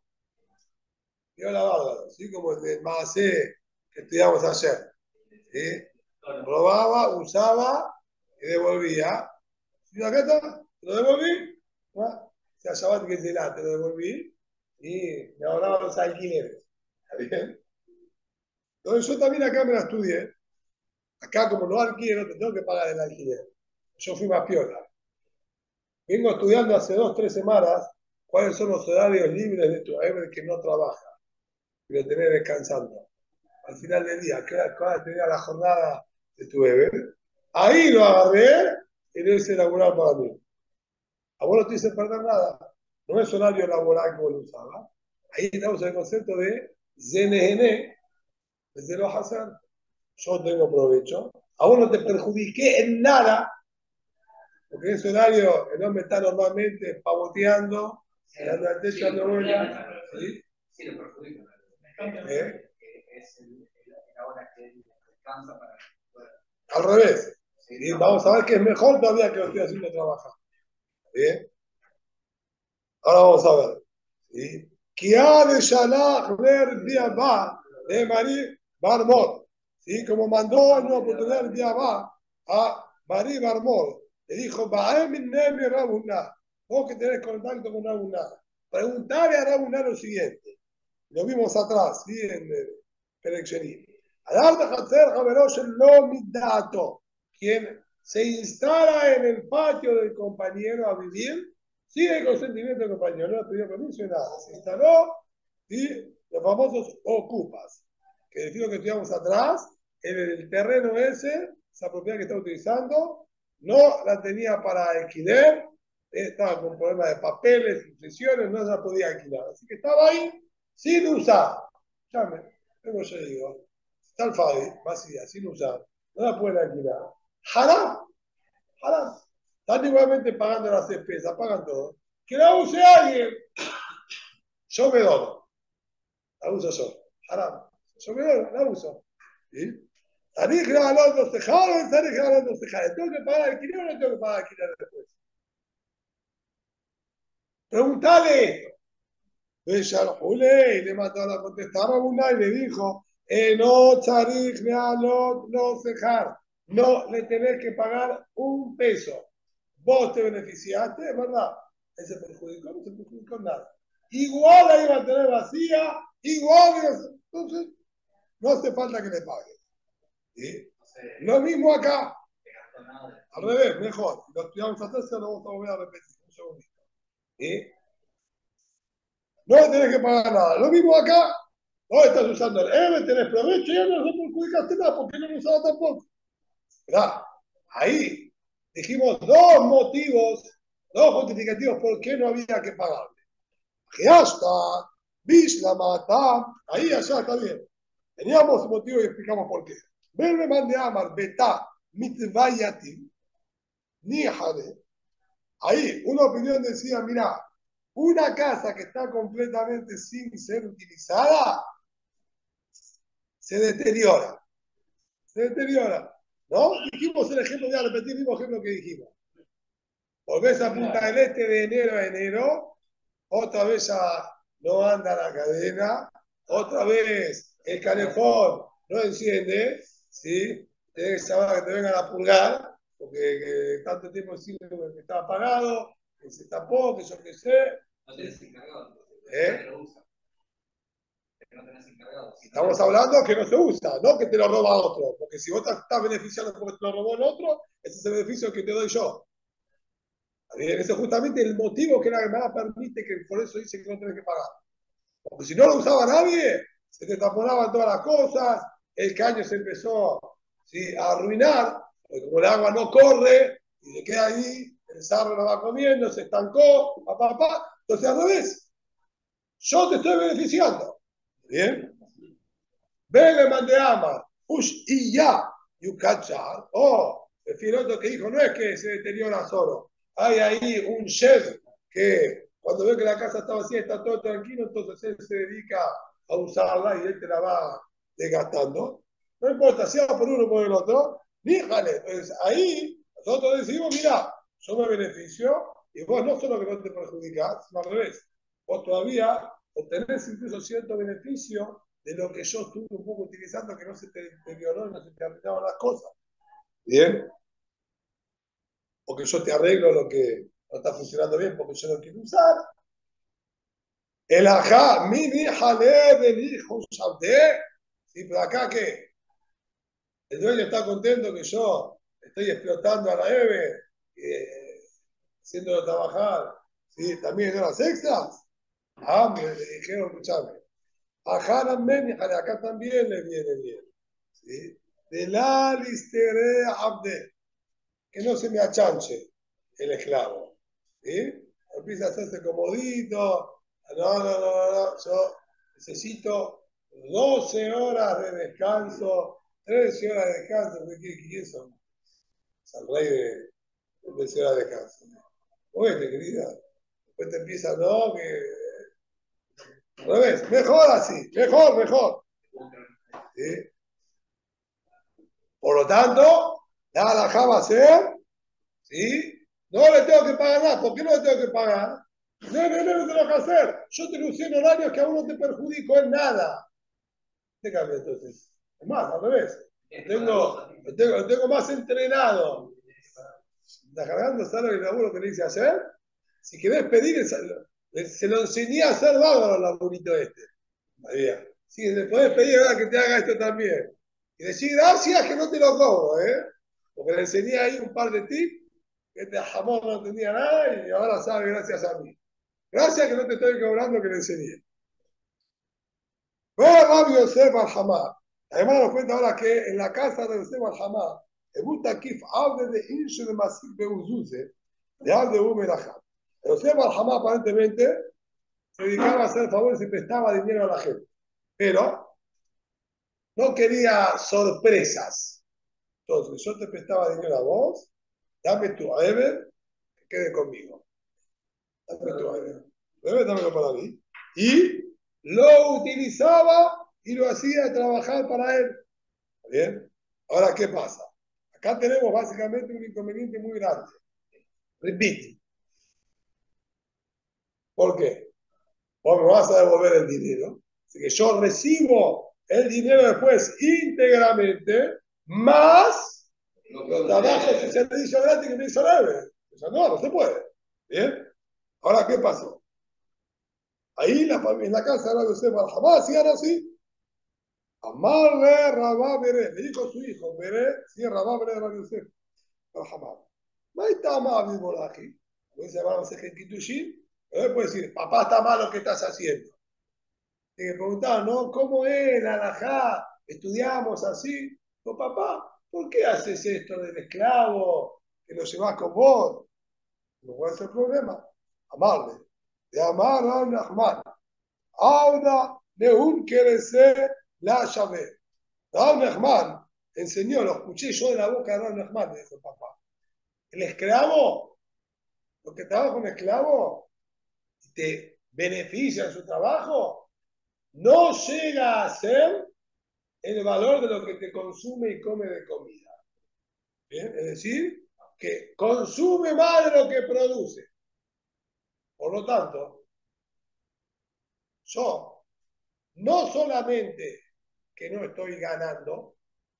A: yo la bárbaro, ¿sí? Como el del Maasé que estudiamos ayer. ¿Sí? Robaba, usaba y devolvía. ¿Sí, acá está? ¿Lo devolví? ¿no? O sea, Shabbat que te la, te lo devolví y me ahorraba los alquileres. ¿Está bien? Entonces yo también acá me la estudié. Acá como no alquilo, te tengo que pagar el alquiler. Yo fui más piola. Vengo estudiando hace dos, tres semanas cuáles son los horarios libres de tu Eber que no trabaja y lo tenés descansando. Al final del día, que tenía la jornada de tu Eber. Ahí lo agarré y lo hice laburar para mí. A vos no te hice perder nada. No es horario laboral como lo usaba. Ahí estamos en el concepto de Z N N, desde los Hassan. Yo tengo provecho. A vos no te perjudiqué en nada, porque en ese horario el hombre está normalmente pavoteando, dando al techo, dando vueltas. ¿Sí?
B: Sí, lo perjudica.
A: ¿Eh?
B: Es la hora que descansa para poder.
A: Al revés. ¿Sí? Vamos a ver que es mejor todavía que lo estoy haciendo trabajar. ¿Bien? Ahora vamos a ver. ¿Sí? Kia de Shalach Ner Diabá de Marí Barmor. ¿Sí? Como mandó en una oportunidad Diabá a Marí Barmor. Le dijo, Baemin Nemi Rabuná. Vos que tenés contacto con Rabuná. Preguntale a Rabuná lo siguiente. Lo vimos atrás, ¿sí? En Perexení. Adar de Hatzer Javerosh lo Midato. Quien se instala en el patio del compañero a vivir, sí hay consentimiento del compañero, no le pidió permiso y nada. Se instaló y los famosos ocupas, que decimos que estudiamos atrás, en el terreno ese, esa propiedad que está utilizando, no la tenía para alquiler, estaba con problemas de papeles, sucesiones, no se la podía alquilar. Así que estaba ahí sin usar. Llame, como yo digo, está el Fabi, vacía, sin usar, no la pueden alquilar. Haram, haram. Están igualmente pagando las despesas, pagan todo. Que la use alguien, yo me dono. La uso yo. Haram. Yo me dono, la uso. ¿Sí? Tengo que pagar los tejados, tengo que pagar los tejados. ¿Tengo que pagar alquiler o no tengo que pagar alquiler después? Preguntale esto. Y le mató a la contestaba una y le dijo, eh, no, Tzarich, no, no, cejar. No le tenés que pagar un peso. Vos te beneficiaste, es verdad. Él se perjudicó, no se perjudicó nada. Igual la iba a tener vacía, igual iba a ser. Entonces, no hace falta que le pague. ¿Sí? Lo mismo acá. Al revés, mejor. Lo estudiamos atrás, se lo vamos a volver a repetir. Un segundito. ¿Sí? No le tenés que pagar nada. Lo mismo acá. No estás usando el R, tenés provecho y ya no se perjudicaste nada porque no lo usaba tampoco. ¿Verdad? Ahí dijimos dos motivos, dos justificativos por qué no había que pagarle. Ya está, Bisla mata, ahí allá está bien. Teníamos motivo y explicamos por qué. Verme mande amar, beta, mitvayati, ni jade. Ahí, una opinión decía, mira, una casa que está completamente sin ser utilizada se deteriora. Se deteriora. ¿No? Dijimos el ejemplo, voy a repetir el mismo ejemplo que dijimos. Volvés a Punta del Este de enero a enero, otra vez ya no anda la cadena, otra vez el calefón no enciende, ¿sí? Tenés que saber que te vengan a pulgar, porque que tanto tiempo sí que estaba apagado, que se tapó, que yo qué sé.
B: No tenés encargado,
A: ¿Eh?
B: lo usa. No tenés encargado.
A: Estamos hablando que no se usa, no que te lo roba otro, porque si vos te estás beneficiando porque te lo robó el otro, ese es el beneficio que te doy yo. Bien, ese es justamente el motivo que la Gemara permite que por eso dice que no tenés que pagar. Porque si no lo usaba nadie, se te taponaban todas las cosas, el caño se empezó, ¿sí?, a arruinar, porque como el agua no corre y le queda ahí, el sarro lo va comiendo, se estancó, papá, papá. Entonces al revés, yo te estoy beneficiando. Bien. Vele mande ama, ush y ya, yucachar. Oh, el filoto que dijo, no es que se deteriora solo. Hay ahí un chef que cuando ve que la casa está vacía, está todo tranquilo, entonces él se dedica a usarla y él te la va desgastando. No importa, si va por uno o por el otro, díjale. Entonces ahí nosotros decimos, mira, yo me beneficio y vos no solo que no te perjudicás, sino al revés. Vos todavía obtenés incluso cierto beneficio de lo que yo estuve un poco utilizando, que no se te deterioró y no se te arruinaban las cosas. Bien. O que yo te arreglo lo que, no está funcionando bien porque yo no quiero usar. El ajá, mini jale del hijo shabde. Sí, pero acá qué? El dueño está contento que yo estoy explotando a la Eve, eh, haciéndolo trabajar. ¿Sí? También en horas extras. Ah, me dijeron, escuchame. A Hanan Menihale, acá también le viene bien. ¿Sí? De la listere abde. Que no se me achanche el esclavo. ¿Sí? Empieza a hacerse comodito. No, no, no, no, no. Yo necesito doce horas de descanso, trece horas de descanso. ¿Qué, qué son? Es el rey de trece horas de descanso. Oye, querida. Después te empieza, no, que. Al revés, mejor así, mejor, mejor. ¿Sí? Por lo tanto, la halajá va a ser, ¿sí? No le tengo que pagar nada. ¿Por qué no le tengo que pagar? No, no, no, no tengo que hacer. Yo te lo usé en horarios que a uno te perjudico en nada. ¿Qué cambia entonces? Es más, al revés. Lo tengo, lo tengo, lo tengo más entrenado. ¿Estás cargando? ¿Sabes el laburo que le hice ayer? Si querés pedir, se lo enseñé a hacer bárbaro al laburito este. María. Sí, le podés pedir ahora que te haga esto también. Y decir gracias que no te lo cobro, ¿eh? Porque le enseñé ahí un par de tips, que este jamón no entendía nada y ahora sabe gracias a mí. Gracias que no te estoy cobrando que le enseñé. Pero Rabbi Yosef al-Hamá. Además nos cuenta ahora que en la casa de Yosef al-Hamá, Ebuta Kif Abde de Inshu de Masik Beuzuze, de Abde Umerajá. Yosef al-Hamá aparentemente se dedicaba a hacer favores y prestaba dinero a la gente. Pero no quería sorpresas. Entonces, yo te prestaba dinero a vos, dame tu Eber, que quede conmigo. Dame tu Eber. Eber, dámelo para mí. Y lo utilizaba y lo hacía trabajar para él. ¿Bien? Ahora, ¿qué pasa? Acá tenemos básicamente un inconveniente muy grande. Repite. ¿Por qué? Vos me vas a devolver el dinero. Así que yo recibo el dinero después íntegramente, más los trabajos y servicios gratis que me hizo Leve. O sea, no, no se puede. ¿Bien? Ahora, ¿qué pasó? Ahí la, en la casa de la Yosef al-Hamá hacían así. Amarle Rabá Bere, le dijo a su hijo, Bere, sí, Rabá Bere de la Yosef al-Hamá. No está mal mismo aquí. Puede llamarse Genkitushin, pero él puede decir, papá, está mal lo que estás haciendo. Y me preguntaban, ¿no? ¿Cómo es la alajá? Estudiamos así. No, papá, ¿por qué haces esto del esclavo? Que lo llevas con vos. No puede ser problema. Amarle. De amar a Nachman. Ahora de un querecer la llave. Raúl Nachman enseñó, lo escuché yo de la boca de Raúl Nachman, me dijo el papá. El esclavo, lo que trabaja un esclavo, te beneficia en su trabajo, no llega a ser el valor de lo que te consume y come de comida. ¿Bien? Es decir, que consume más de lo que produce. Por lo tanto, yo no solamente que no estoy ganando,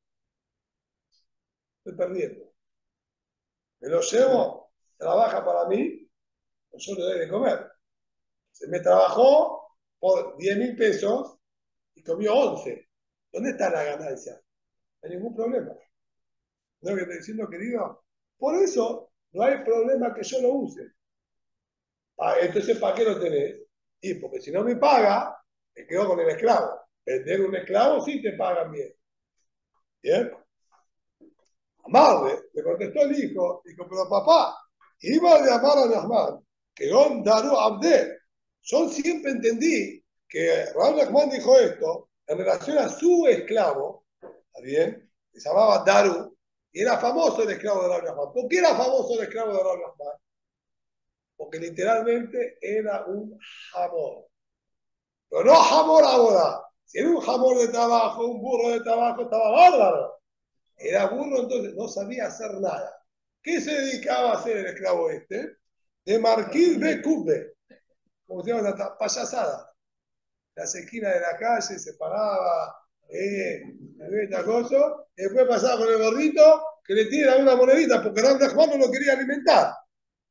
A: estoy perdiendo. Me lo llevo, trabaja para mí, yo le doy de comer. Se me trabajó por diez mil pesos y comió once. ¿Dónde está la ganancia? No hay ningún problema. ¿No es lo que estoy diciendo, querido? Por eso no hay problema que yo lo use. Ah, entonces, ¿para qué lo tenés? Y porque si no me paga, me quedo con el esclavo. Vender un esclavo sí te pagan bien. ¿Bien? Amarle, le contestó el hijo, dijo, pero papá, iba a llamar a Nachman, que Gon Daru Abdel. Yo siempre entendí que Raúl Nachman dijo esto en relación a su esclavo, ¿está bien? Que se llamaba Daru, y era famoso el esclavo de Raúl Nachman. ¿Por qué era famoso el esclavo de Raúl Nachman? Porque literalmente era un jamón. Pero no jamón ahora. Si era un jamón de trabajo, un burro de trabajo, estaba bárbaro. Era burro, entonces no sabía hacer nada. ¿Qué se dedicaba a hacer el esclavo este? De marquís de cube, como se llama la payasada. Las esquinas de la calle se paraba, eh, esta cosa, y después pasaba con el gordito que le tira una monedita porque Ram Nachman no lo quería alimentar.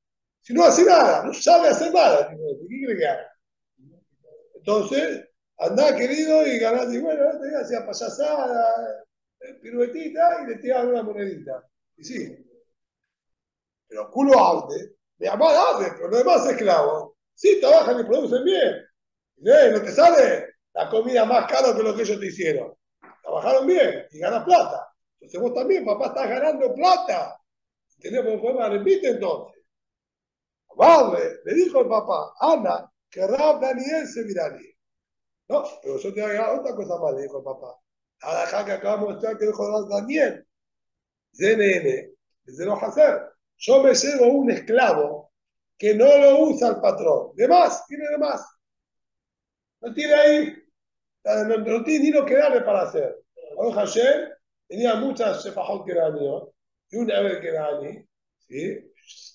A: Si no hace nada, no sabe hacer nada. ¿Qué quiere que haga? Entonces, andá, querido, y ganás, y bueno, este día hacía payasada, eh, piruetita, y le tiraban una monedita. Y sí, pero culo arde, de amar arde, pero lo demás esclavos. Sí, trabajan y producen bien. ¿Eh? ¿No te sale la comida más cara que lo que ellos te hicieron? Trabajaron bien y ganas plata. Entonces vos también, papá, estás ganando plata. Tenemos un problema, repite entonces. Madre, le dijo el papá, Ana, que Rab Daniel se miraría. No, pero yo te voy a agregar otra cosa más, le dijo el papá. A la que acabamos de estudiar que dijo Rab Daniel, Z N N, desde no hacer. Yo me llevo un esclavo que no lo usa el patrón. De más, tiene de más. No tiene ahí, no, no tiene ni lo que darle para hacer. Baruch Hashem tenía muchas shefajot que eran míos, y una vez que era Ani, ¿sí?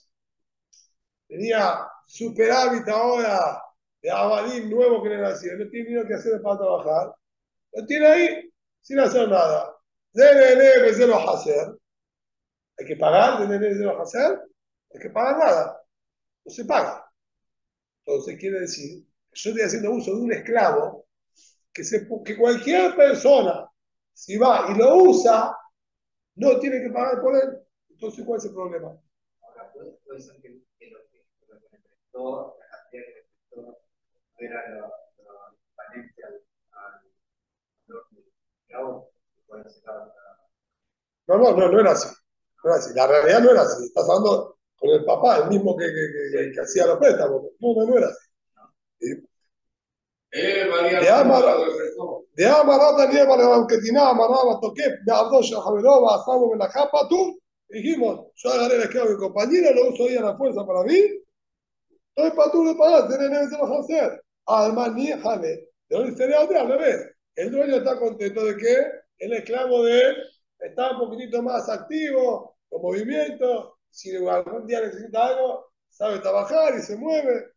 A: Tenía superávit ahora de Abadim nuevo que le nacía, no tiene ni lo que hacer para trabajar, lo tiene ahí sin hacer nada. Debe, debe, se lo hacer. Hay que pagar, debe, debe, se lo hacer. Hay que pagar nada, no se paga. Entonces quiere decir que yo estoy haciendo uso de un esclavo que, se, que cualquier persona, si va y lo usa, no tiene que pagar por él. Entonces, ¿cuál es el problema?
C: Ahora, puede, puede ser que, que lo que, lo que le prestó, la cantidad que le prestó, no era lo, lo equivalente al, al valor del esclavo, que puede ser la-
A: No, no, no, no era así. No era así. La realidad no era así. Estás hablando con el papá, el mismo que, que, que, que, que hacía los préstamos. No, no, no era así. ¿Sí?
D: Eh, María,
A: De Amar,
D: ¿cómo lo prestó?
A: de Amar, Daniel, que tenía amarraba, toqué, me habló, yo, Javerova, Sabo, en la capa, tú. Dijimos, yo agarré el esclavo de mi compañero, lo uso ahí a la fuerza para mí. Entonces, para tú le pagas, se le se vas a hacer. Además, ni jale. De dónde sería de al revés. El dueño está contento de que el esclavo de él está un poquitito más activo, con movimiento. Si algún día necesita algo, sabe trabajar y se mueve.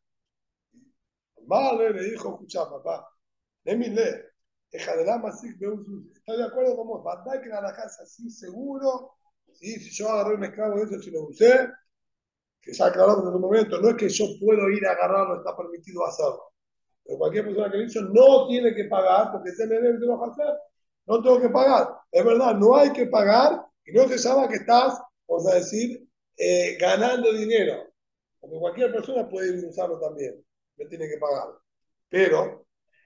A: Vale, le dijo, escucha, papá, Emile, deja de la masik de un ¿Estás de acuerdo con vos? ¿Verdad que la casa así seguro? Sí, si yo agarré un esclavo de eso, si lo usé, que ya aclaramos en un momento, no es que yo puedo ir a agarrarlo, está permitido hacerlo. Pero cualquier persona que lo hizo no tiene que pagar, porque se me debe de los hacer, no tengo que pagar. Es verdad, no hay que pagar, y no se llama que estás, vamos a decir, eh, ganando dinero. Porque cualquier persona puede ir a usarlo también, no tiene que pagar. Pero,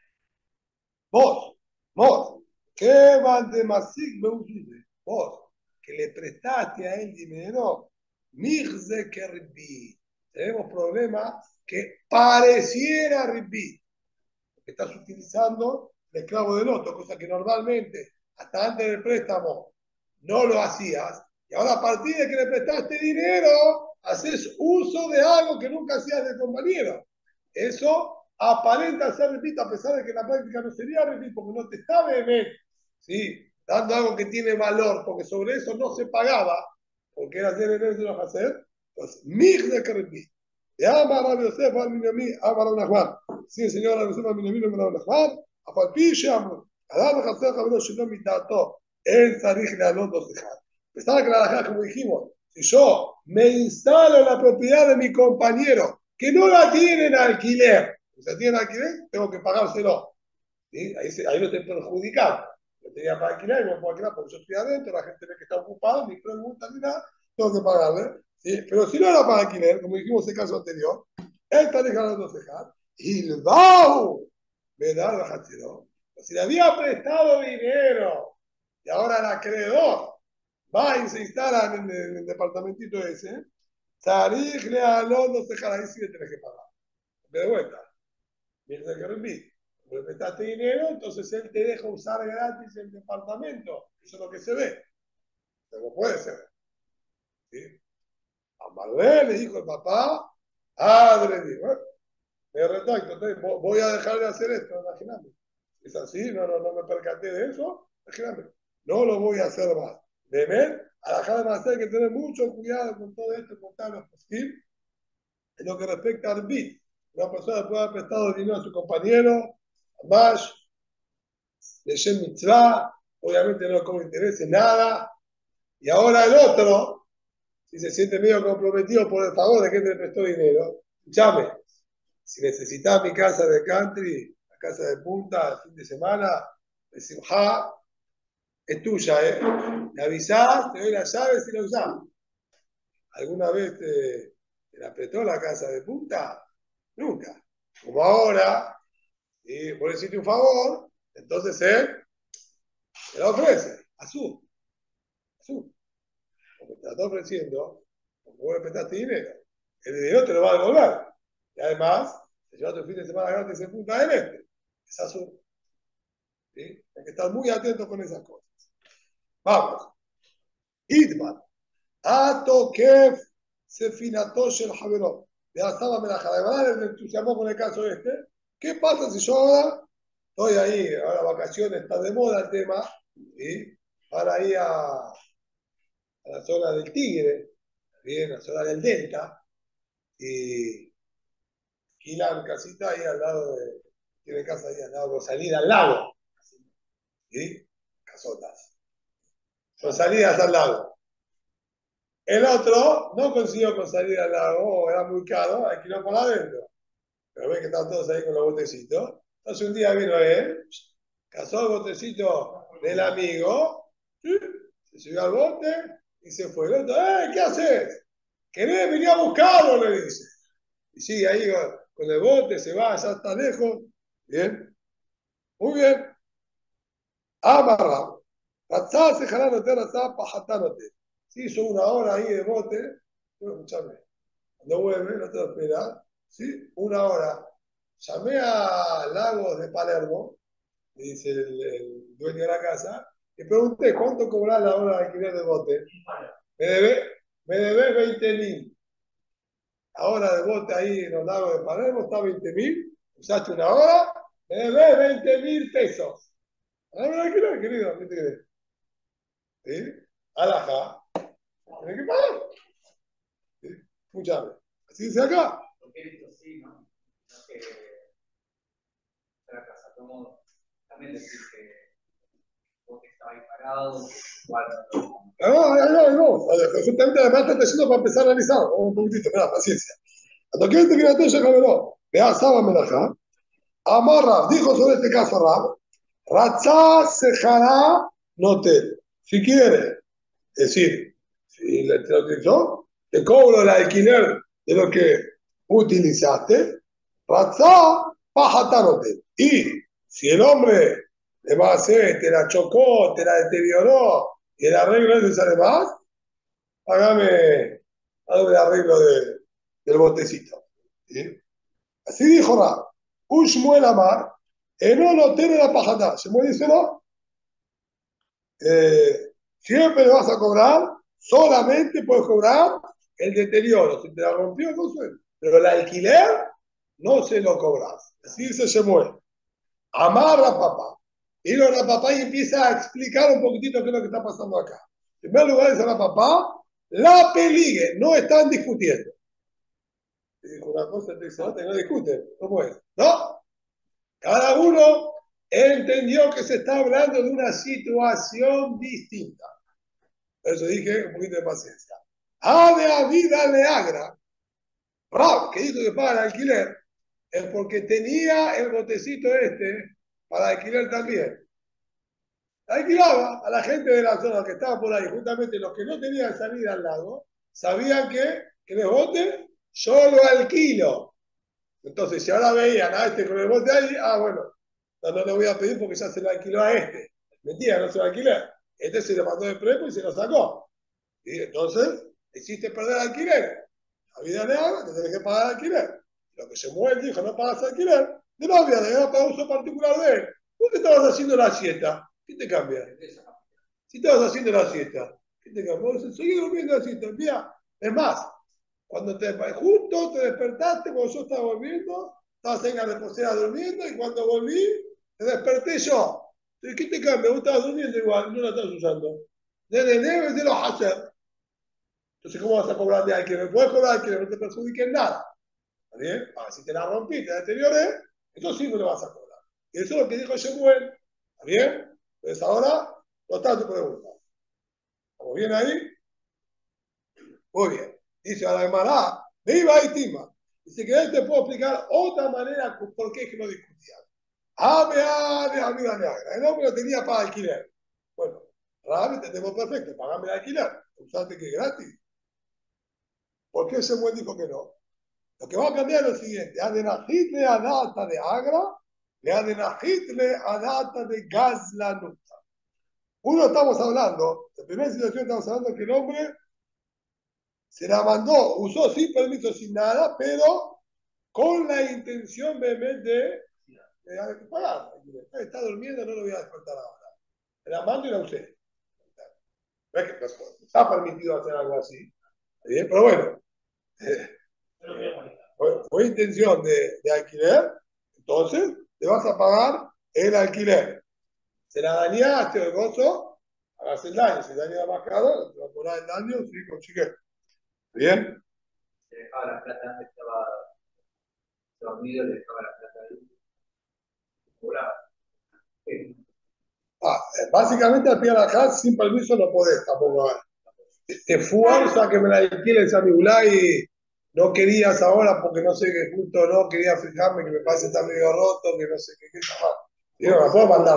A: vos, vos, ¿qué van de Masik Beuside? Vos, que le prestaste a él dinero, Mirze que Ribi. Tenemos problemas que pareciera Ribi. Estás utilizando el esclavo del otro, cosa que normalmente, hasta antes del préstamo, no lo hacías. Y ahora a partir de que le prestaste dinero, haces uso de algo que nunca hacías de compañero. Eso aparenta ser repito, a pesar de que la práctica no sería repito, porque no te está beber, ¿sí? Dando algo que tiene valor, porque sobre eso no se pagaba, porque era hacer el de hacer. Pues, mig de que repito. Ya Amar Yosef al Minami, Amar Nachman. Sí, señor Yosef al Minami, Amar Nachman. A partir de Amar, Adam Hacer Cabello Shino Mitato, el Sarich Lealón dos dejar. Pensaba que la dejaba como dijimos. Si yo me instalo en la propiedad de mi compañero, que no la tiene en alquiler, o sea, tiene alquiler, tengo que pagárselo. ¿Sí? Ahí, se, ahí no estoy perjudicado. Yo tenía para alquilar y no puedo alquilar porque yo estoy adentro, la gente ve que está ocupada, ni pregunta ni nada, tengo que pagarle. ¿Sí? Pero si no era para alquiler, como dijimos en el caso anterior, él está dejando de dejar. Y el Bau me da la jachero. Si le había prestado dinero y ahora el acreedor va y se instala en el, en el departamentito ese, Sarich le aló no se dejar ahí sí le tenés que pagar. De vuelta. Mientras que repite. Le prestaste dinero, entonces él te deja usar gratis el departamento. Eso es lo que se ve. Pero no puede ser. ¿Sí? A Marvel le dijo el papá, padre, dijo, ¿eh? Me retracto, entonces voy a dejar de hacer esto, imagínate. Es así, no, no, no me percaté de eso, imagínate. No lo voy a hacer más. De ver, a dejar de hacer hay que tener mucho cuidado con todo esto, con todos los posibles. En lo que respecta al bit, una persona puede haber prestado dinero a su compañero, más, de Shem Mitzvah, obviamente no como interés en nada, y ahora el otro, y se siente medio comprometido por el favor de que te prestó dinero, llame. Si necesitas mi casa de country, la casa de punta, el fin de semana, decimos, ja, es tuya, ¿eh? Me avisás, te doy las llaves y la usás. ¿Alguna vez te, te la prestó la casa de punta? Nunca. Como ahora, y por decirte un favor, entonces él te la ofrece. Azul. Azul. Porque te la está ofreciendo, como vos le prestaste dinero. El dinero te lo va a devolver. Y además, te llevaste el fin de semana gratis en Punta del Este. Es azul. ¿Sí? Hay que estar muy atentos con esas cosas. Vamos. Idman. Ato Kef Sefinatosh el Javerón. Le asaba Melajademar, me entusiasmó con el caso este. ¿Qué pasa si yo ahora estoy ahí, ahora vacaciones, está de moda el tema, ¿sí? Para ir a, a la zona del Tigre, bien, la zona del Delta, y alquilan casita ahí al lado de, tiene casa ahí al lado, con salida al lago, ¿sí? Casotas. Con salidas al lago. El otro no consiguió con salida al lago, era muy caro, alquiló por adentro. Pero ves que están todos ahí con los botecitos. Entonces un día vino él, cazó el botecito del amigo, ¿sí? Se subió al bote y se fue. El otro, ¡eh, qué haces! ¿Querés venir a buscarlo? Le dice. Y sigue ahí con el bote, se va, ya está lejos. Bien, muy bien. Amarra. Ratzá se jalanote, ratzá pajatanote. Sí, hizo una hora ahí de bote. Bueno, escúchame. Cuando vuelve, no te lo esperas. ¿Sí? Una hora. Llamé a Lagos de Palermo, me dice el, el dueño de la casa, y pregunté cuánto cobrar la hora de alquiler de bote. Me debe, me debe veinte mil. La hora de bote ahí en los Lagos de Palermo está veinte mil. Usaste una hora, me debe veinte mil pesos. Ahora alquiler, querido, ¿qué te crees? ¿Sí? Alajá. Tienes que pagar. ¿Sí? Escúchame. Así dice acá.
C: Porque esto sí, ¿no? No que la casa, como también decir que vos que estabas ahí parado, guarda.
A: No, no, no. Justamente además está diciendo para empezar a analizar. Un poquitito, espera, paciencia. Cuando quieren te queda todo, ya no. Vea, Saba Melajá. Amarra, dijo sobre este caso Rab. Ratzá Sejara Notel. Si quiere, es decir, si te lo utilizó, te cobro el alquiler de lo que utilizaste. Ratzá Pajatanote. Y si el hombre le va a hacer, te la chocó, te la deterioró, y el arreglo ese sale más, hágame, hágame el arreglo de, del botecito. ¿Sí? Así dijo Rab. Ushmuel Amar, Eno no tiene la pajatá. Se muere dice no. Eh, siempre le vas a cobrar, solamente puedes cobrar el deterioro. Si te la rompió, no sé. Pero el alquiler no se lo cobras. Así dice Shemuel. Amarra papá. Y lo la papá y empieza a explicar un poquitito qué es lo que está pasando acá. En primer lugar dice la papá, la peligue, no están discutiendo. Te dijo una cosa, te dice otra y no discuten. ¿Cómo es? ¿No? Cada uno entendió que se está hablando de una situación distinta. Por eso dije un poquito de paciencia. Ave vida le agra. Rab, que dijo que paga el alquiler, es porque tenía el botecito este para alquiler también. Alquilaba a la gente de la zona que estaba por ahí, justamente los que no tenían salida al lago, sabían que, que el bote yo lo alquilo. Entonces, si ahora veían a este con el bote ahí, ah, bueno, no, no le voy a pedir porque ya se lo alquiló a este. Mentira, no se lo alquilé. Este se lo mandó de prepo y se lo sacó. Y entonces, hiciste perder el alquiler. La vida legal, te tenés que pagar el alquiler. Lo que se mueve dijo, no pagas alquiler, de novia, de para uso particular de él. ¿Por qué estabas haciendo la siesta? ¿Qué te cambia? Si estabas haciendo la siesta, ¿qué te cambia? Vos seguís durmiendo la siesta. Mira, es más, cuando te, justo te despertaste, cuando yo estaba volviendo, estabas en la reposera durmiendo y cuando volví, te desperté yo. ¿Qué te cambia? Vos estabas durmiendo igual, no la estás usando. De debe de los hacer. Entonces, ¿cómo vas a cobrar de alquiler? Puedes cobrar que no te perjudique en nada. ¿Está bien? Ahora, si te la rompiste, te la deterioré, entonces sí no le vas a cobrar. Y eso es lo que dijo Shemuel. ¿Está bien? Entonces ahora, no está tu pregunta. ¿Estamos bien ahí? Muy bien. Dice a la Gemara, viva y tima. Dice que él te puedo explicar otra manera por qué es que no discutían. Ave, ave, ave, ave, ave. El hombre lo tenía para alquiler. Bueno, realmente te tengo perfecto, pagame el alquiler. Usaste que es gratis. ¿Por qué ese buen dijo que no? Lo que va a cambiar es lo siguiente. Adenajitle adata de agra, le adenajitle adata de gazlanuta. Uno estamos hablando, la primera situación estamos hablando de que el hombre se la mandó, usó sin permiso, sin nada, pero con la intención de, de, de, de pagar. Está durmiendo, no lo voy a despertar ahora. Me la mando y la usé. No es que está permitido hacer algo así. ¿Bien? Pero bueno, eh, fue, fue intención de, de alquiler, entonces te vas a pagar el alquiler. Se la dañaste o el gozo, hagas el daño. Si el daño era más caro, te va a cobrar el daño, sí, consigue. ¿Bien?
C: Se dejaba la plata antes, estaba dormido, le dejaba la plata ahí. Cobraba. Sí.
A: Ah, básicamente al pie de la casa, sin permiso no podés tampoco. Te fuerza que me la alquiles a mi y no querías ahora porque no sé qué justo no quería fijarme que me parece está medio roto, que no sé qué, qué está mal. Y no, la puedo mandar.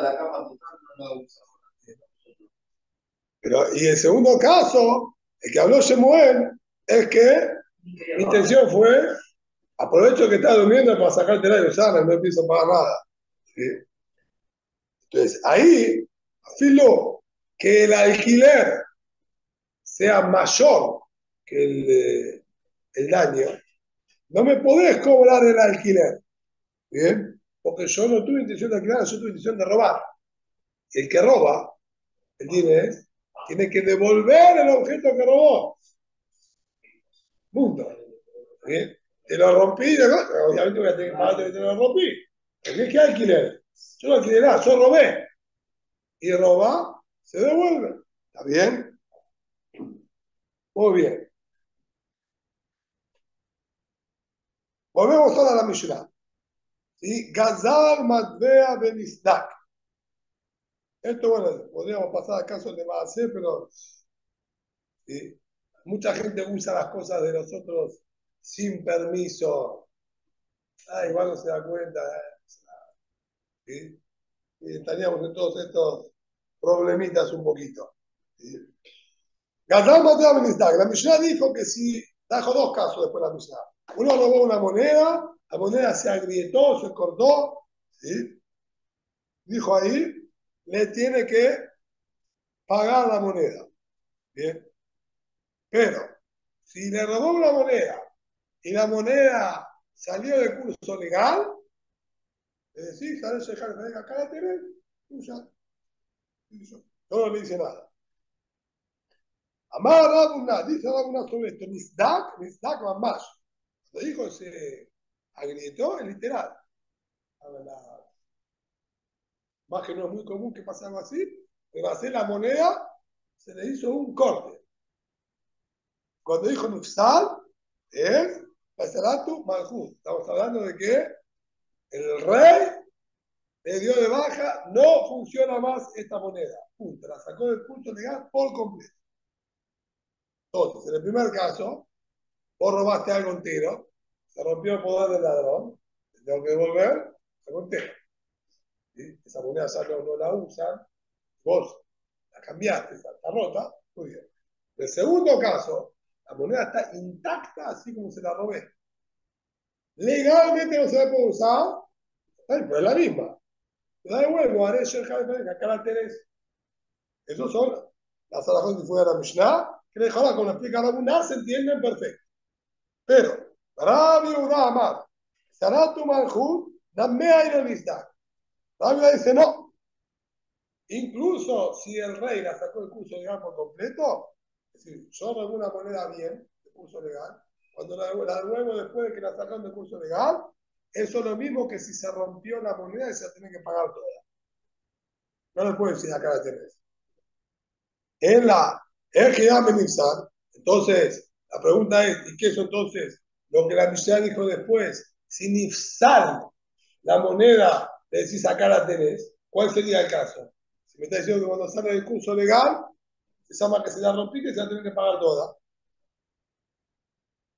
A: Pero, y el segundo caso, el que habló Shemuel, es que mi intención fue, aprovecho que está durmiendo para sacarte la y usarla, no empiezo a pagar nada. ¿Sí? Entonces, ahí, afilo que el alquiler sea mayor que el, el daño, no me podés cobrar el alquiler. ¿Bien? Porque yo no tuve intención de alquilar, yo tuve intención de robar. Y el que roba, el dinero, tiene que devolver el objeto que robó. Punto. ¿Bien? Te lo rompí, obviamente voy a tener que pagar que te lo rompí. ¿Qué, qué alquiler? Yo no alquilé nada, yo robé. Y roba, se devuelve. ¿Está bien? Muy bien. Volvemos ahora a la Mishnah. ¿Sí? Gazal Matvea Benisdak. Esto, bueno, podríamos pasar a casos de Maasé, pero ¿sí? Mucha gente usa las cosas de nosotros sin permiso. Ah, igual no se da cuenta. ¿Sí? Y estaríamos en todos estos problemitas un poquito. ¿Sí? Gazal Matvea Benisdak. La Mishnah dijo que si, trajo dos casos después de la Mishnah. Uno robó una moneda, la moneda se agrietó, se cortó, ¿sí? Dijo ahí, le tiene que pagar la moneda. Bien. Pero, si le robó una moneda y la moneda salió de curso legal, es decir, sale dejar de acá la tenés, usa. No le dice nada. Amar Rabuna, dice Rabuna sobre esto, Nisdak, Nisdak Mamash. Lo dijo, se agrietó, es literal. Más que no es muy común que pase algo así, pero hacer la moneda se le hizo un corte. Cuando dijo Nufsal, es Pasaratu Malhut. Estamos hablando de que el rey le dio de baja, no funciona más esta moneda. Punto. La sacó del curso legal por completo. Entonces, en el primer caso, vos robaste algo entero, se rompió el poder del ladrón, te tengo que devolver algo entero. ¿Sí? Esa moneda ya no, no la usan, vos la cambiaste, está, está rota, muy bien. En el segundo caso, la moneda está intacta así como se la robé. Legalmente no se la puede usar, pero es la misma. Te da de vuelvo, haré yo el acá la tenés. Esos son las alajot que fue de la Mishnah, que le dejaba con la explica la se entienden perfecto. Pero, Rabbi Uda Amar, Saratu Malhut, dame ahí la lista. Rabbi dice no. Incluso si el rey la sacó del curso legal por completo, es decir, yo robé una moneda bien, del curso legal, cuando la, la devuelvo después de que la sacaron del curso legal, eso es lo mismo que si se rompió la moneda y se la tiene que pagar toda. No le puedo decir acá la tenés. En la el que llame Nifsal, entonces la pregunta es, ¿y qué es entonces lo que la Mishnah dijo después? Si Nifsal, la moneda, le decís acá la tenés, ¿cuál sería el caso? Si me está diciendo que cuando sale del curso legal, se llama que se la rompí, que se la tiene que pagar toda.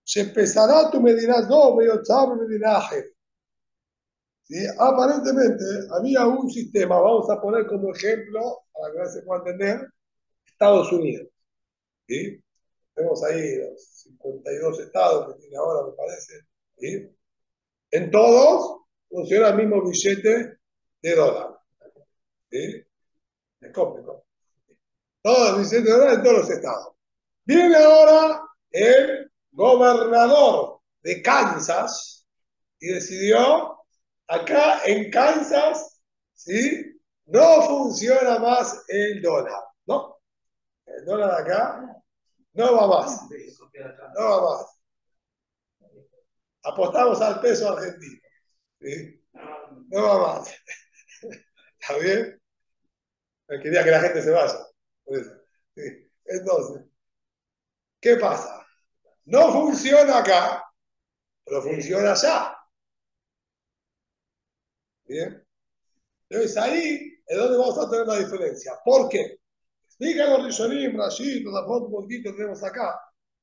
A: Se pesará tu Medina dos, medio chavo, Medina Ajer. ¿Sí? Aparentemente había un sistema, vamos a poner como ejemplo, para que se pueda entender, Estados Unidos. ¿Sí? Tenemos ahí los cincuenta y dos estados que tiene ahora, me parece. ¿Sí? En todos funciona el mismo billete de dólar. ¿Sí? Es complicado. Todos los billetes de dólar en todos los estados. Viene ahora el gobernador de Kansas y decidió, acá en Kansas, ¿sí? No funciona más el dólar, ¿no? El dólar acá no va más, no va más. Apostamos al peso argentino, ¿sí? No va más. ¿Está bien? Quería que la gente se vaya. Por eso. ¿Sí? Entonces, ¿qué pasa? No funciona acá, pero funciona allá. ¿Bien? Entonces ahí es donde vamos a tener la diferencia. ¿Por qué? Explican los Rishonim, Rashid, los un poquito tenemos acá.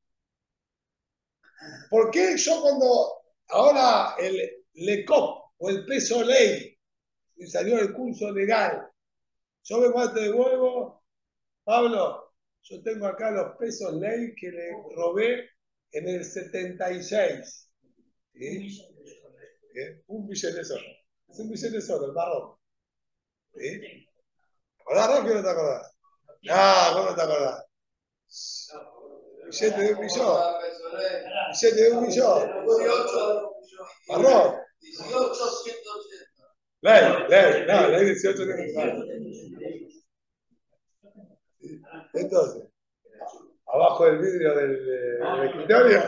A: ¿Por qué yo cuando ahora el LECOP o el peso ley y salió el curso legal, yo me mato de huevo, Pablo, yo tengo acá los pesos ley que le robé en el setenta y seis. ¿Sí? ¿Eh? Un billete de sol. Es un billete de sol, el marrón. ¿Sí? ¿Te acordás, Rafi, o no te acordás? No, ¿cómo no te acordás? Billete de un millón. Billete de un millón. Marrón. Ley, ley, no, ley dieciocho. Entonces, abajo del vidrio del, del escritorio.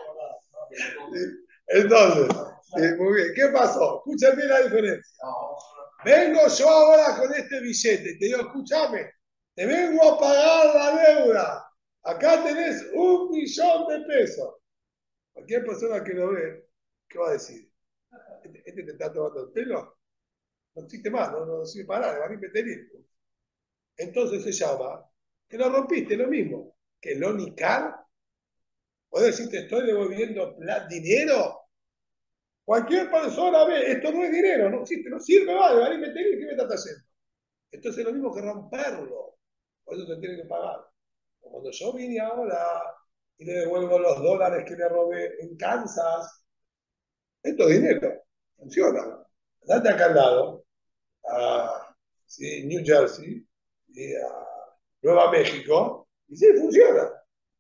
A: Entonces, sí, muy bien. ¿Qué pasó? Escuchen bien la diferencia. Vengo yo ahora con este billete. Te digo, escúchame, te vengo a pagar la deuda. Acá tenés un millón de pesos. Cualquier persona que lo ve, ¿qué va a decir? ¿Este, este te está tomando el pelo? No existe más, no, no sirve para nada, va a repetir. Entonces se llama, que lo rompiste, lo mismo, que el ONICAR. ¿Podés decir, te estoy devolviendo dinero? Cualquier persona ve, esto no es dinero, no existe, no sirve, vale, vale, me tenés, ¿qué me estás haciendo? Entonces es lo mismo que romperlo, por eso te tienen que pagar. Cuando yo vine ahora y le devuelvo los dólares que le robé en Kansas, esto es dinero, funciona. Date acá al lado, a ¿sí? New Jersey y a Nueva México, y sí, funciona.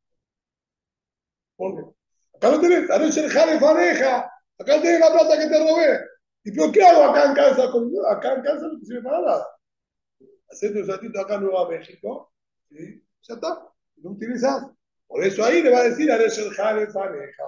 A: Porque acá no tenés, anoche el jale faneja, acá tenés la plata que te robé. ¿Y pero qué hago acá en Kansas? Acá en Kansas no te sirve para nada. Hacete un ratito acá en Nueva México, ¿sí? Ya está, lo utilizás. Por eso ahí le va a decir a el jale faneja.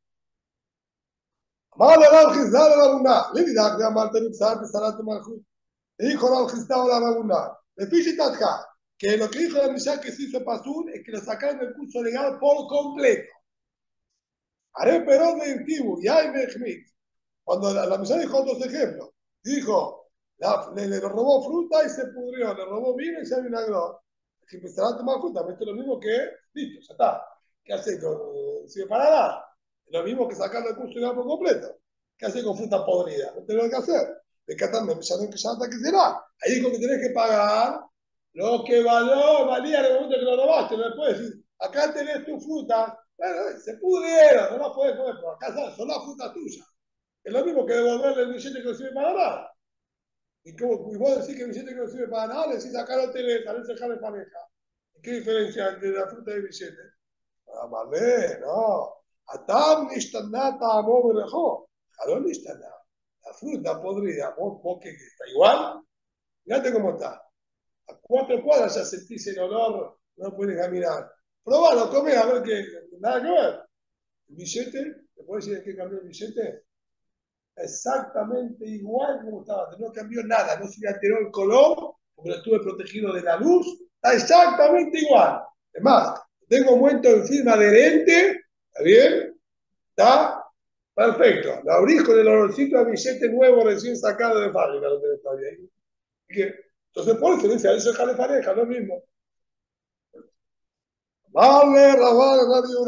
A: Mal Rav Chisda la Rabuna, le dirá que Amal Tenib Sar Pesarat Malchut. Le dijo Rav Chisda la Rabuna, le fichita acá, que lo que dijo la Mishnah que se hizo Pasul es que lo sacaron del curso legal por completo. Haré perón de Irtibu, y hay Mechmit. Cuando la, la Mishnah dijo dos ejemplos, dijo, la, le, le robó fruta y se pudrió, le robó vino y se vinagró. Que empezará a tomar justamente lo mismo que, listo, ya está. ¿Qué hace con, sirve para nada? Lo mismo que sacarlo del curso legal por completo. ¿Qué hace con fruta podrida? No tengo que hacer. De que también ya no que ya hasta que será. Ahí dijo que tenés que pagar lo que való, valía en el momento que lo robaste. No le puedes decir, acá tenés tu fruta. Bueno, se pudrieron, no las puedes comer, pero acá son las frutas tuyas. Es lo mismo que devolverle el billete que no sirve para nada. Y, como, y vos decís que el billete que no sirve para nada, le decís acá no tenés, a veces dejarle pareja. ¿Qué diferencia entre la fruta y el billete? Amarle, no. Atam nishtanata amo berejó. Jalón nishtana. La fruta podrida, vos, vos que está igual, fíjate cómo está. A cuatro cuadras ya sentís el olor, no puedes caminar. Probalo, comé, a ver qué, nada que ver. El billete, ¿te puedes decir en qué cambió el billete? Exactamente igual como estaba, no cambió nada, no se le alteró el color, porque lo estuve protegido de la luz, está exactamente igual. Es más, tengo muerto en firma adherente, ¿está bien? Está perfecto. Lo abrís con el olorcito de billete nuevo recién sacado de fábrica, lo tenés todavía ahí. Entonces, por excelencia, eso es jalefaneja, lo mismo. Vale, Rabá, Rabá,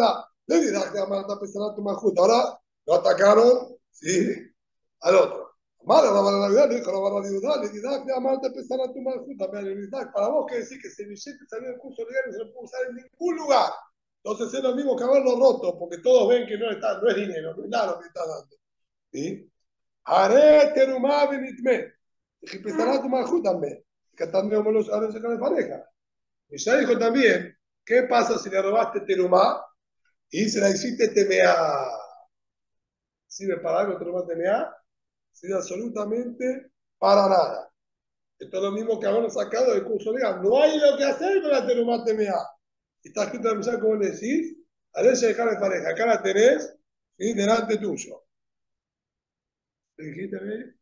A: Le dirás que Amarta Pesana tu Malhut. Ahora lo atacaron, ¿sí? Al otro. Amar a la Navidad, le dijo la barra de Udá, le dirás que Amarta Pesana tu Malhut. También le dirás, para vos que decir que se billete salió del curso legal y no se lo puede usar en ningún lugar. Entonces es lo mismo que haberlo roto, porque todos ven que no, está, no es dinero, no es nada lo que está dando. ¿Sí? Haré terumá benitme. Dije, Pesana tu Malhut también. Que también me los haré sacar de pareja. Y ya dijo también, ¿qué pasa si le robaste terumá y se la hiciste temeá? ¿Sirve para algo terumá temeá? Sirve absolutamente para nada. Esto es lo mismo que haberlo sacado del curso legal. No hay lo que hacer con la terumá temeá. Está escrito en la misa como le decís, a ver si dejar de pareja. Acá la tenés, ¿sí? Delante tuyo. ¿Te dijiste bien?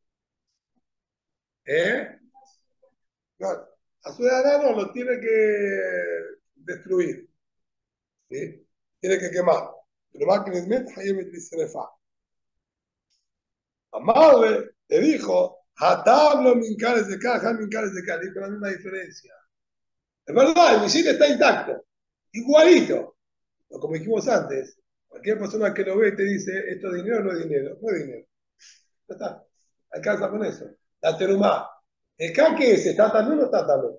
A: ¿Eh? No, a su ciudadano lo tiene que destruir. ¿Sí? Tiene que quemar. Pero más que les meta, ahí me dice Amarle le dijo, Hatablo mincares de acá, mincares de acá. Dijo la misma diferencia. Es verdad, el misil está intacto. Igualito. O como dijimos antes, cualquier persona que lo ve te dice, esto es dinero o no es dinero. No es dinero. Ya está. Alcanza con eso. La terumá. ¿El K qué es? ¿Está también o no está también?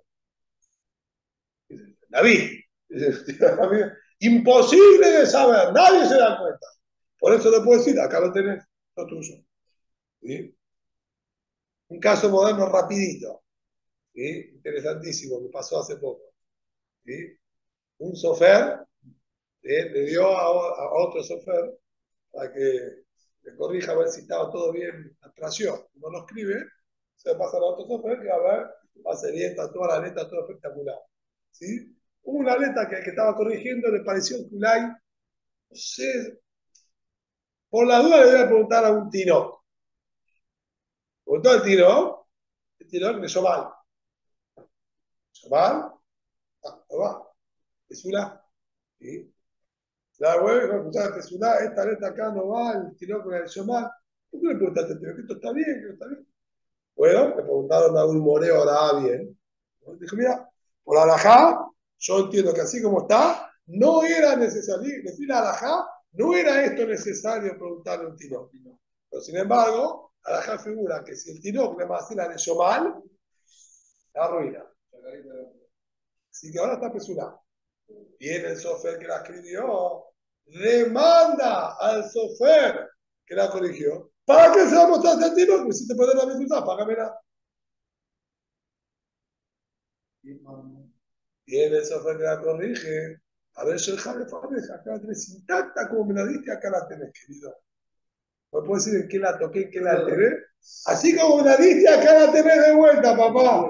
A: La vi. Imposible de saber. Nadie se da cuenta. Por eso lo puedo decir, acá lo tenés, lo tuyo. ¿Sí? Un caso moderno rapidito. ¿Sí? Interesantísimo, que pasó hace poco. ¿Sí? Un sofer, ¿sí? Le dio a, a, otro sofer para que le corrija a ver si estaba todo bien la tracción. No lo escribe, se pasa a otro sofer que va a ver, va a ser bien, está toda la letra, todo espectacular. ¿Sí? Hubo una letra que, que estaba corrigiendo, le pareció un culay, no sé, por la duda le voy a preguntar a un tiro. Preguntó al tiro, el tiro le leyó mal. ¿Leyó mal? Ah, no va. Es una. ¿Sí? La web, escuchaba Pesulá, esta letra acá no va, el tiró con el mal. ¿Por qué le preguntaste al tío que esto está bien, que no está bien? Bueno, le preguntaron a un moreo, ahora bien. Dijo, mira, por alajá, yo entiendo que así como está, no era necesario, decir alajá, no era esto necesario preguntarle a un tiro. Pero sin embargo, alajá figura que si el tiro le va a decir la leyó mal, la arruina. Así que ahora está Pesulá. Viene el sofer que la escribió, demanda al sofer que la corrigió. ¿Para qué se va a mostrar este tiro? Pues si te puede la misma, págamela. Viene el sofer que la corrige. A ver, yo dejaré pareja, acá la tenés intacta como me la diste, acá la tenés, querido. ¿Me puedes decir en qué la toqué, en qué la tenés? Así como me la diste, acá la tenés de vuelta, papá.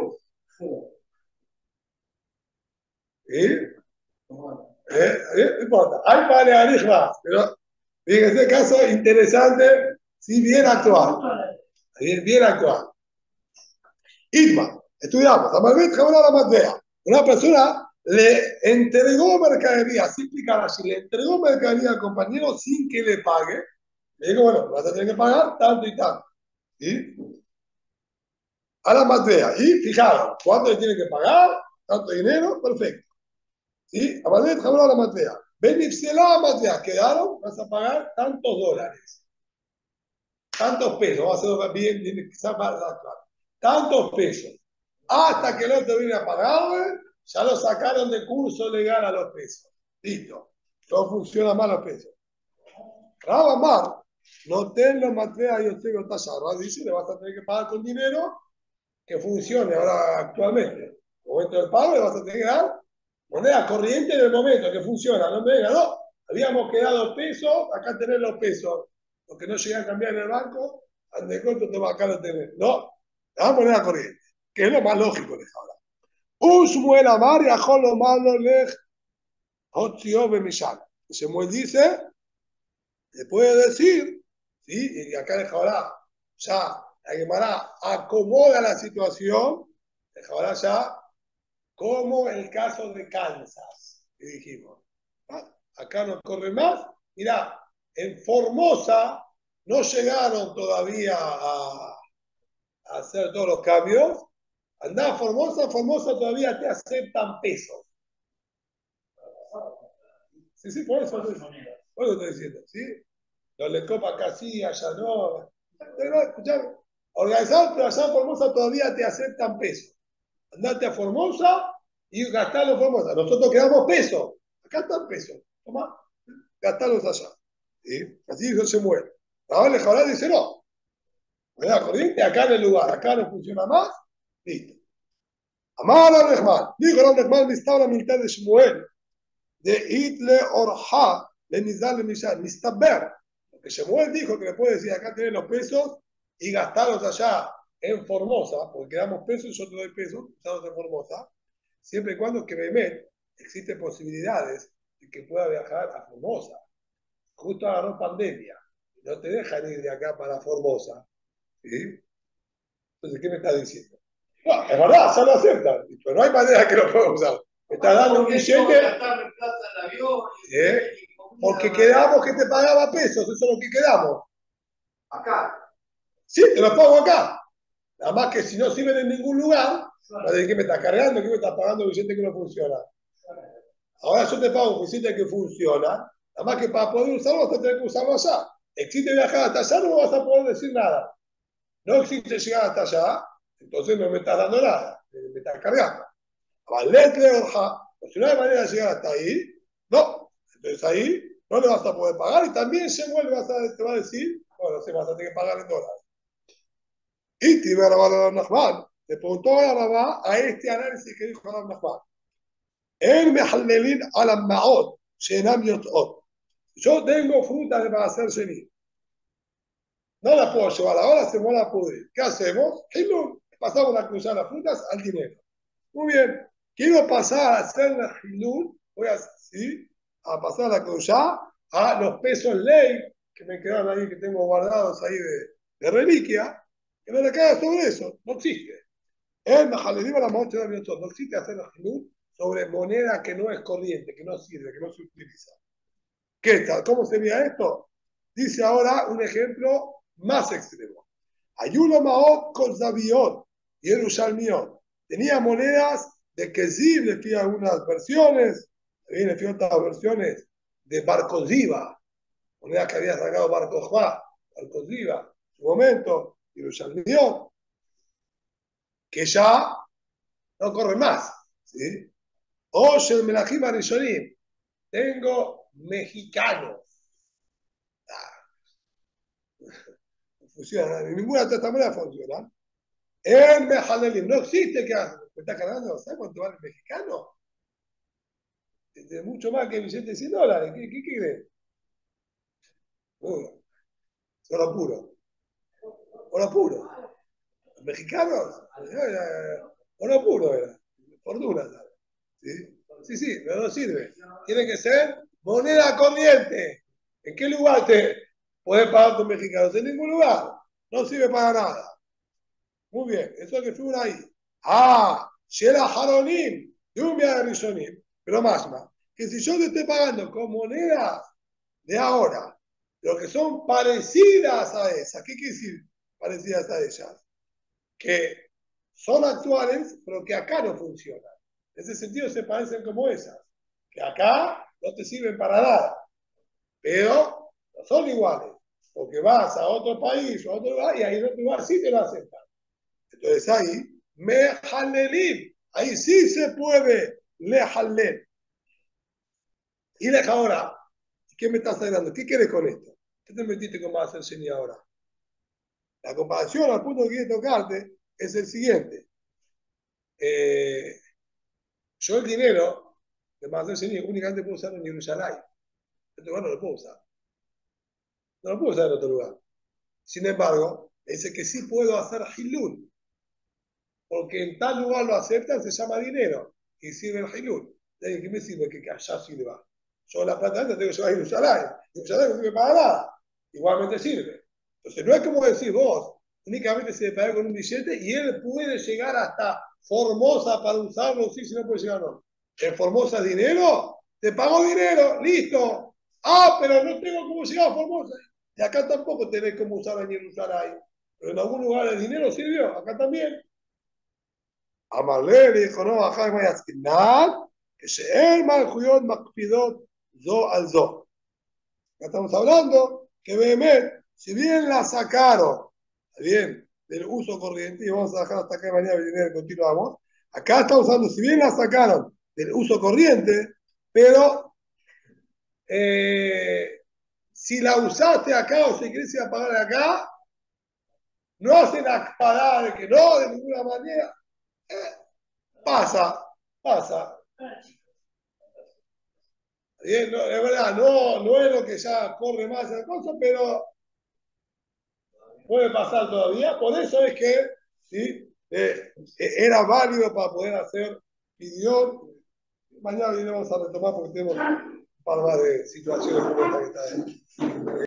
A: ¿Eh? ¿Eh? ¿Eh? No importa. Hay para más, pero fíjense, caso interesante, sí, bien actual. Bien, bien actual. Itma, estudiamos. Amalbet Jabalá la Matvea. Una persona le entregó mercadería, así explicar así, le entregó mercadería al compañero sin que le pague. Le digo, bueno, vas a tener que pagar tanto y tanto. ¿Sí? A la Matvea. Y fijaron, ¿cuánto le tiene que pagar? Tanto dinero, perfecto. ¿Sí? Amalbet Jabalá la Matvea. Benipselá Matvea. Quedaron, vas a pagar tantos dólares. Tantos pesos, vamos a hacerlo bien, bien quizás más actual. Tantos pesos. Hasta que el otro viene a pagarle, ya lo sacaron de curso legal a los pesos. Listo. No funciona más los pesos. Raba más. No tenlo matrea yo tengo talla. Dice, le vas a tener que pagar con dinero que funcione ahora actualmente. En el momento del pago le vas a tener que dar moneda corriente en el momento que funciona. No me diga, no. Habíamos quedado pesos, acá tenés los pesos. Los que no llegan a cambiar en el banco, al de corto te va acá lo tenés. No, la moneda corriente, que es lo más lógico de ahora. Un Shmuel Amar y Ajol lo malo lej Hotzio Bemishal. Shmuel dice, le puede decir, ¿sí? Y acá de ahora ya la Gemara acomoda la situación, de ahora ya como el caso de Kansas, que dijimos. ¿Ah? Acá no corre más. Mirá, en Formosa no llegaron todavía a, a hacer todos los cambios. Andá a Formosa, Formosa todavía te aceptan pesos. Sí, sí, por eso, por eso estoy diciendo, ¿sí? No le copa acá sí, allá no. Pero, escuchame, organizar, pero allá en Formosa todavía te aceptan peso. Andate a Formosa y gastalo en Formosa. Nosotros quedamos pesos. Acá están pesos. Toma, gastalos allá. ¿Sí? Así no se muere. Ahora el Jabalá dice no. La corriente acá en el lugar, acá no funciona más. Listo. Amar a Rehman. Dijo a Rehman, estaba la mitad de Shmuel. De Itle Orha, de Nizal de Mishal, Mistaber. Porque Shmuel dijo que le puede decir acá tener los pesos y gastarlos allá en Formosa, porque quedamos pesos y yo te doy pesos, usados en Formosa, siempre y cuando que Bemet existen posibilidades de que pueda viajar a Formosa. Justo agarró pandemia, no te dejan ir de acá para Formosa. ¿Sí? Entonces, ¿qué me estás diciendo? No, es verdad, ya lo aceptan, pero no hay manera que lo pueda usar. Me está dando un billete. ¿Eh? Porque quedamos que te pagaba pesos, eso es lo que quedamos.
C: Acá.
A: Sí, te lo pago acá. Nada más que si no sirven en ningún lugar, ¿de qué me estás cargando? ¿Qué me estás pagando un billete que no funciona? Ahora yo te pago un billete que funciona, nada más que para poder usarlo vas a tener que usarlo allá. Existe viajar hasta allá, no vas a poder decir nada. No existe llegar hasta allá, entonces no me estás dando nada, me estás cargando. Valetle Orja, pues si no hay manera de llegar hasta ahí, no. Entonces ahí no le vas a poder pagar y también Shemuel vas a, te va a decir, bueno, se vas a tener que pagar en dólares. Y te iba a grabar a Nachman. Le preguntó a Rabá a este análisis que dijo Rab Nachman. El Mehalelin al Maot, Shenam Yotot. Yo tengo frutas para hacer sheni. No las puedo llevar ahora, se me van a pudrir. ¿Qué hacemos? Hilul. Pasamos a cruzar las frutas al dinero. Muy bien. Quiero pasar a hacer la Hilul. Voy a, ¿sí? a pasar a cruzar a los pesos ley que me quedaron ahí, que tengo guardados ahí de, de reliquia. Que no le caiga sobre eso. No existe. El Mahaledim a la noche de no existe hacer la Hilul sobre moneda que no es corriente, que no sirve, que no se utiliza. ¿Qué tal? ¿Cómo sería esto? Dice ahora un ejemplo más extremo. Ayuno Maot con Zabiot y Yerushalmiot. Tenía monedas de Kesib, le fui a algunas versiones, también le fui a otras versiones de Barco Ziva, monedas que había sacado Barco Jma, Barco Ziva, en su momento, Yerushalmiot, que ya no corre más. ¿Sí? O Shel Melachim Arishonim. Tengo mexicanos. No funciona, de ninguna de estas maneras funciona. El Mejalelim, no existe que hace. ¿Me está cargando? ¿Sabes cuánto vale el mexicano? Es mucho más que el billete de cien dólares. ¿Qué, qué, qué crees? Bueno, oro puro. Oro puro. Los mexicanos, oro puro era. Fortuna, ¿sabes? ¿Sí? Sí, sí, pero no sirve. Tiene que ser moneda corriente. ¿En qué lugar te puedes pagar con mexicanos? En ningún lugar. No sirve para nada. Muy bien, eso que figura ahí. Ah, Shela Haronim, de un viaje de Rishonim, pero más más, que si yo te estoy pagando con monedas de ahora, pero que son parecidas a esas, ¿qué quiere decir parecidas a ellas? Que son actuales, pero que acá no funcionan. En ese sentido se parecen como esas, que acá no te sirven para nada, pero no son iguales, porque vas a otro país o a otro lugar y ahí en otro lugar sí te lo aceptan. Entonces ahí, mehalelim, ahí sí se puede lehalel. Y deja ahora, ¿qué me estás hablando? ¿Qué quieres con esto? ¿Qué te metiste con más Sheni ahora? La comparación al punto que quiero tocarte es el siguiente. Eh, yo el dinero de Maaser Sheni únicamente puedo usarlo en Jerusalén. En otro lugar no lo puedo usar. No lo puedo usar en otro lugar. Sin embargo, dice que sí puedo hacer Hilul. Porque en tal lugar lo aceptan, se llama dinero. Y sirve el Hilul. ¿Qué me sirve que allá sirva? Yo la plata antes tengo que llevar a Jerusalén. Jerusalén no sirve para nada. Igualmente sirve. Entonces no es como decir vos, únicamente se paga con un billete y él puede llegar hasta Formosa para usarlo, sí, si no puede llegar, no. En Formosa dinero, te pago dinero, listo. Ah, pero no tengo cómo llegar a Formosa. Y acá tampoco tenés cómo usar en Jerusalén. Pero en algún lugar el dinero sirvió, acá también. Amarle le dijo, no, acá me voy a esquinar, que se el maljuyot macpidot Zo al Zo. Ya estamos hablando que Behemet, si bien la sacaron, bien, del uso corriente, y vamos a dejar hasta acá y mañana viene, continuamos. Acá estamos hablando, si bien la sacaron del uso corriente, pero eh, si la usaste acá o si querés ir a pagar acá, no hacen akpará de que no, de ninguna manera. Eh, pasa, pasa. Bien, no, es verdad, no, no es lo que ya corre más esa cosa, pero puede pasar todavía. Por eso es que ¿sí? eh, era válido para poder hacer pidión. Mañana vamos a retomar porque tenemos un par más de situaciones como esta que está ahí.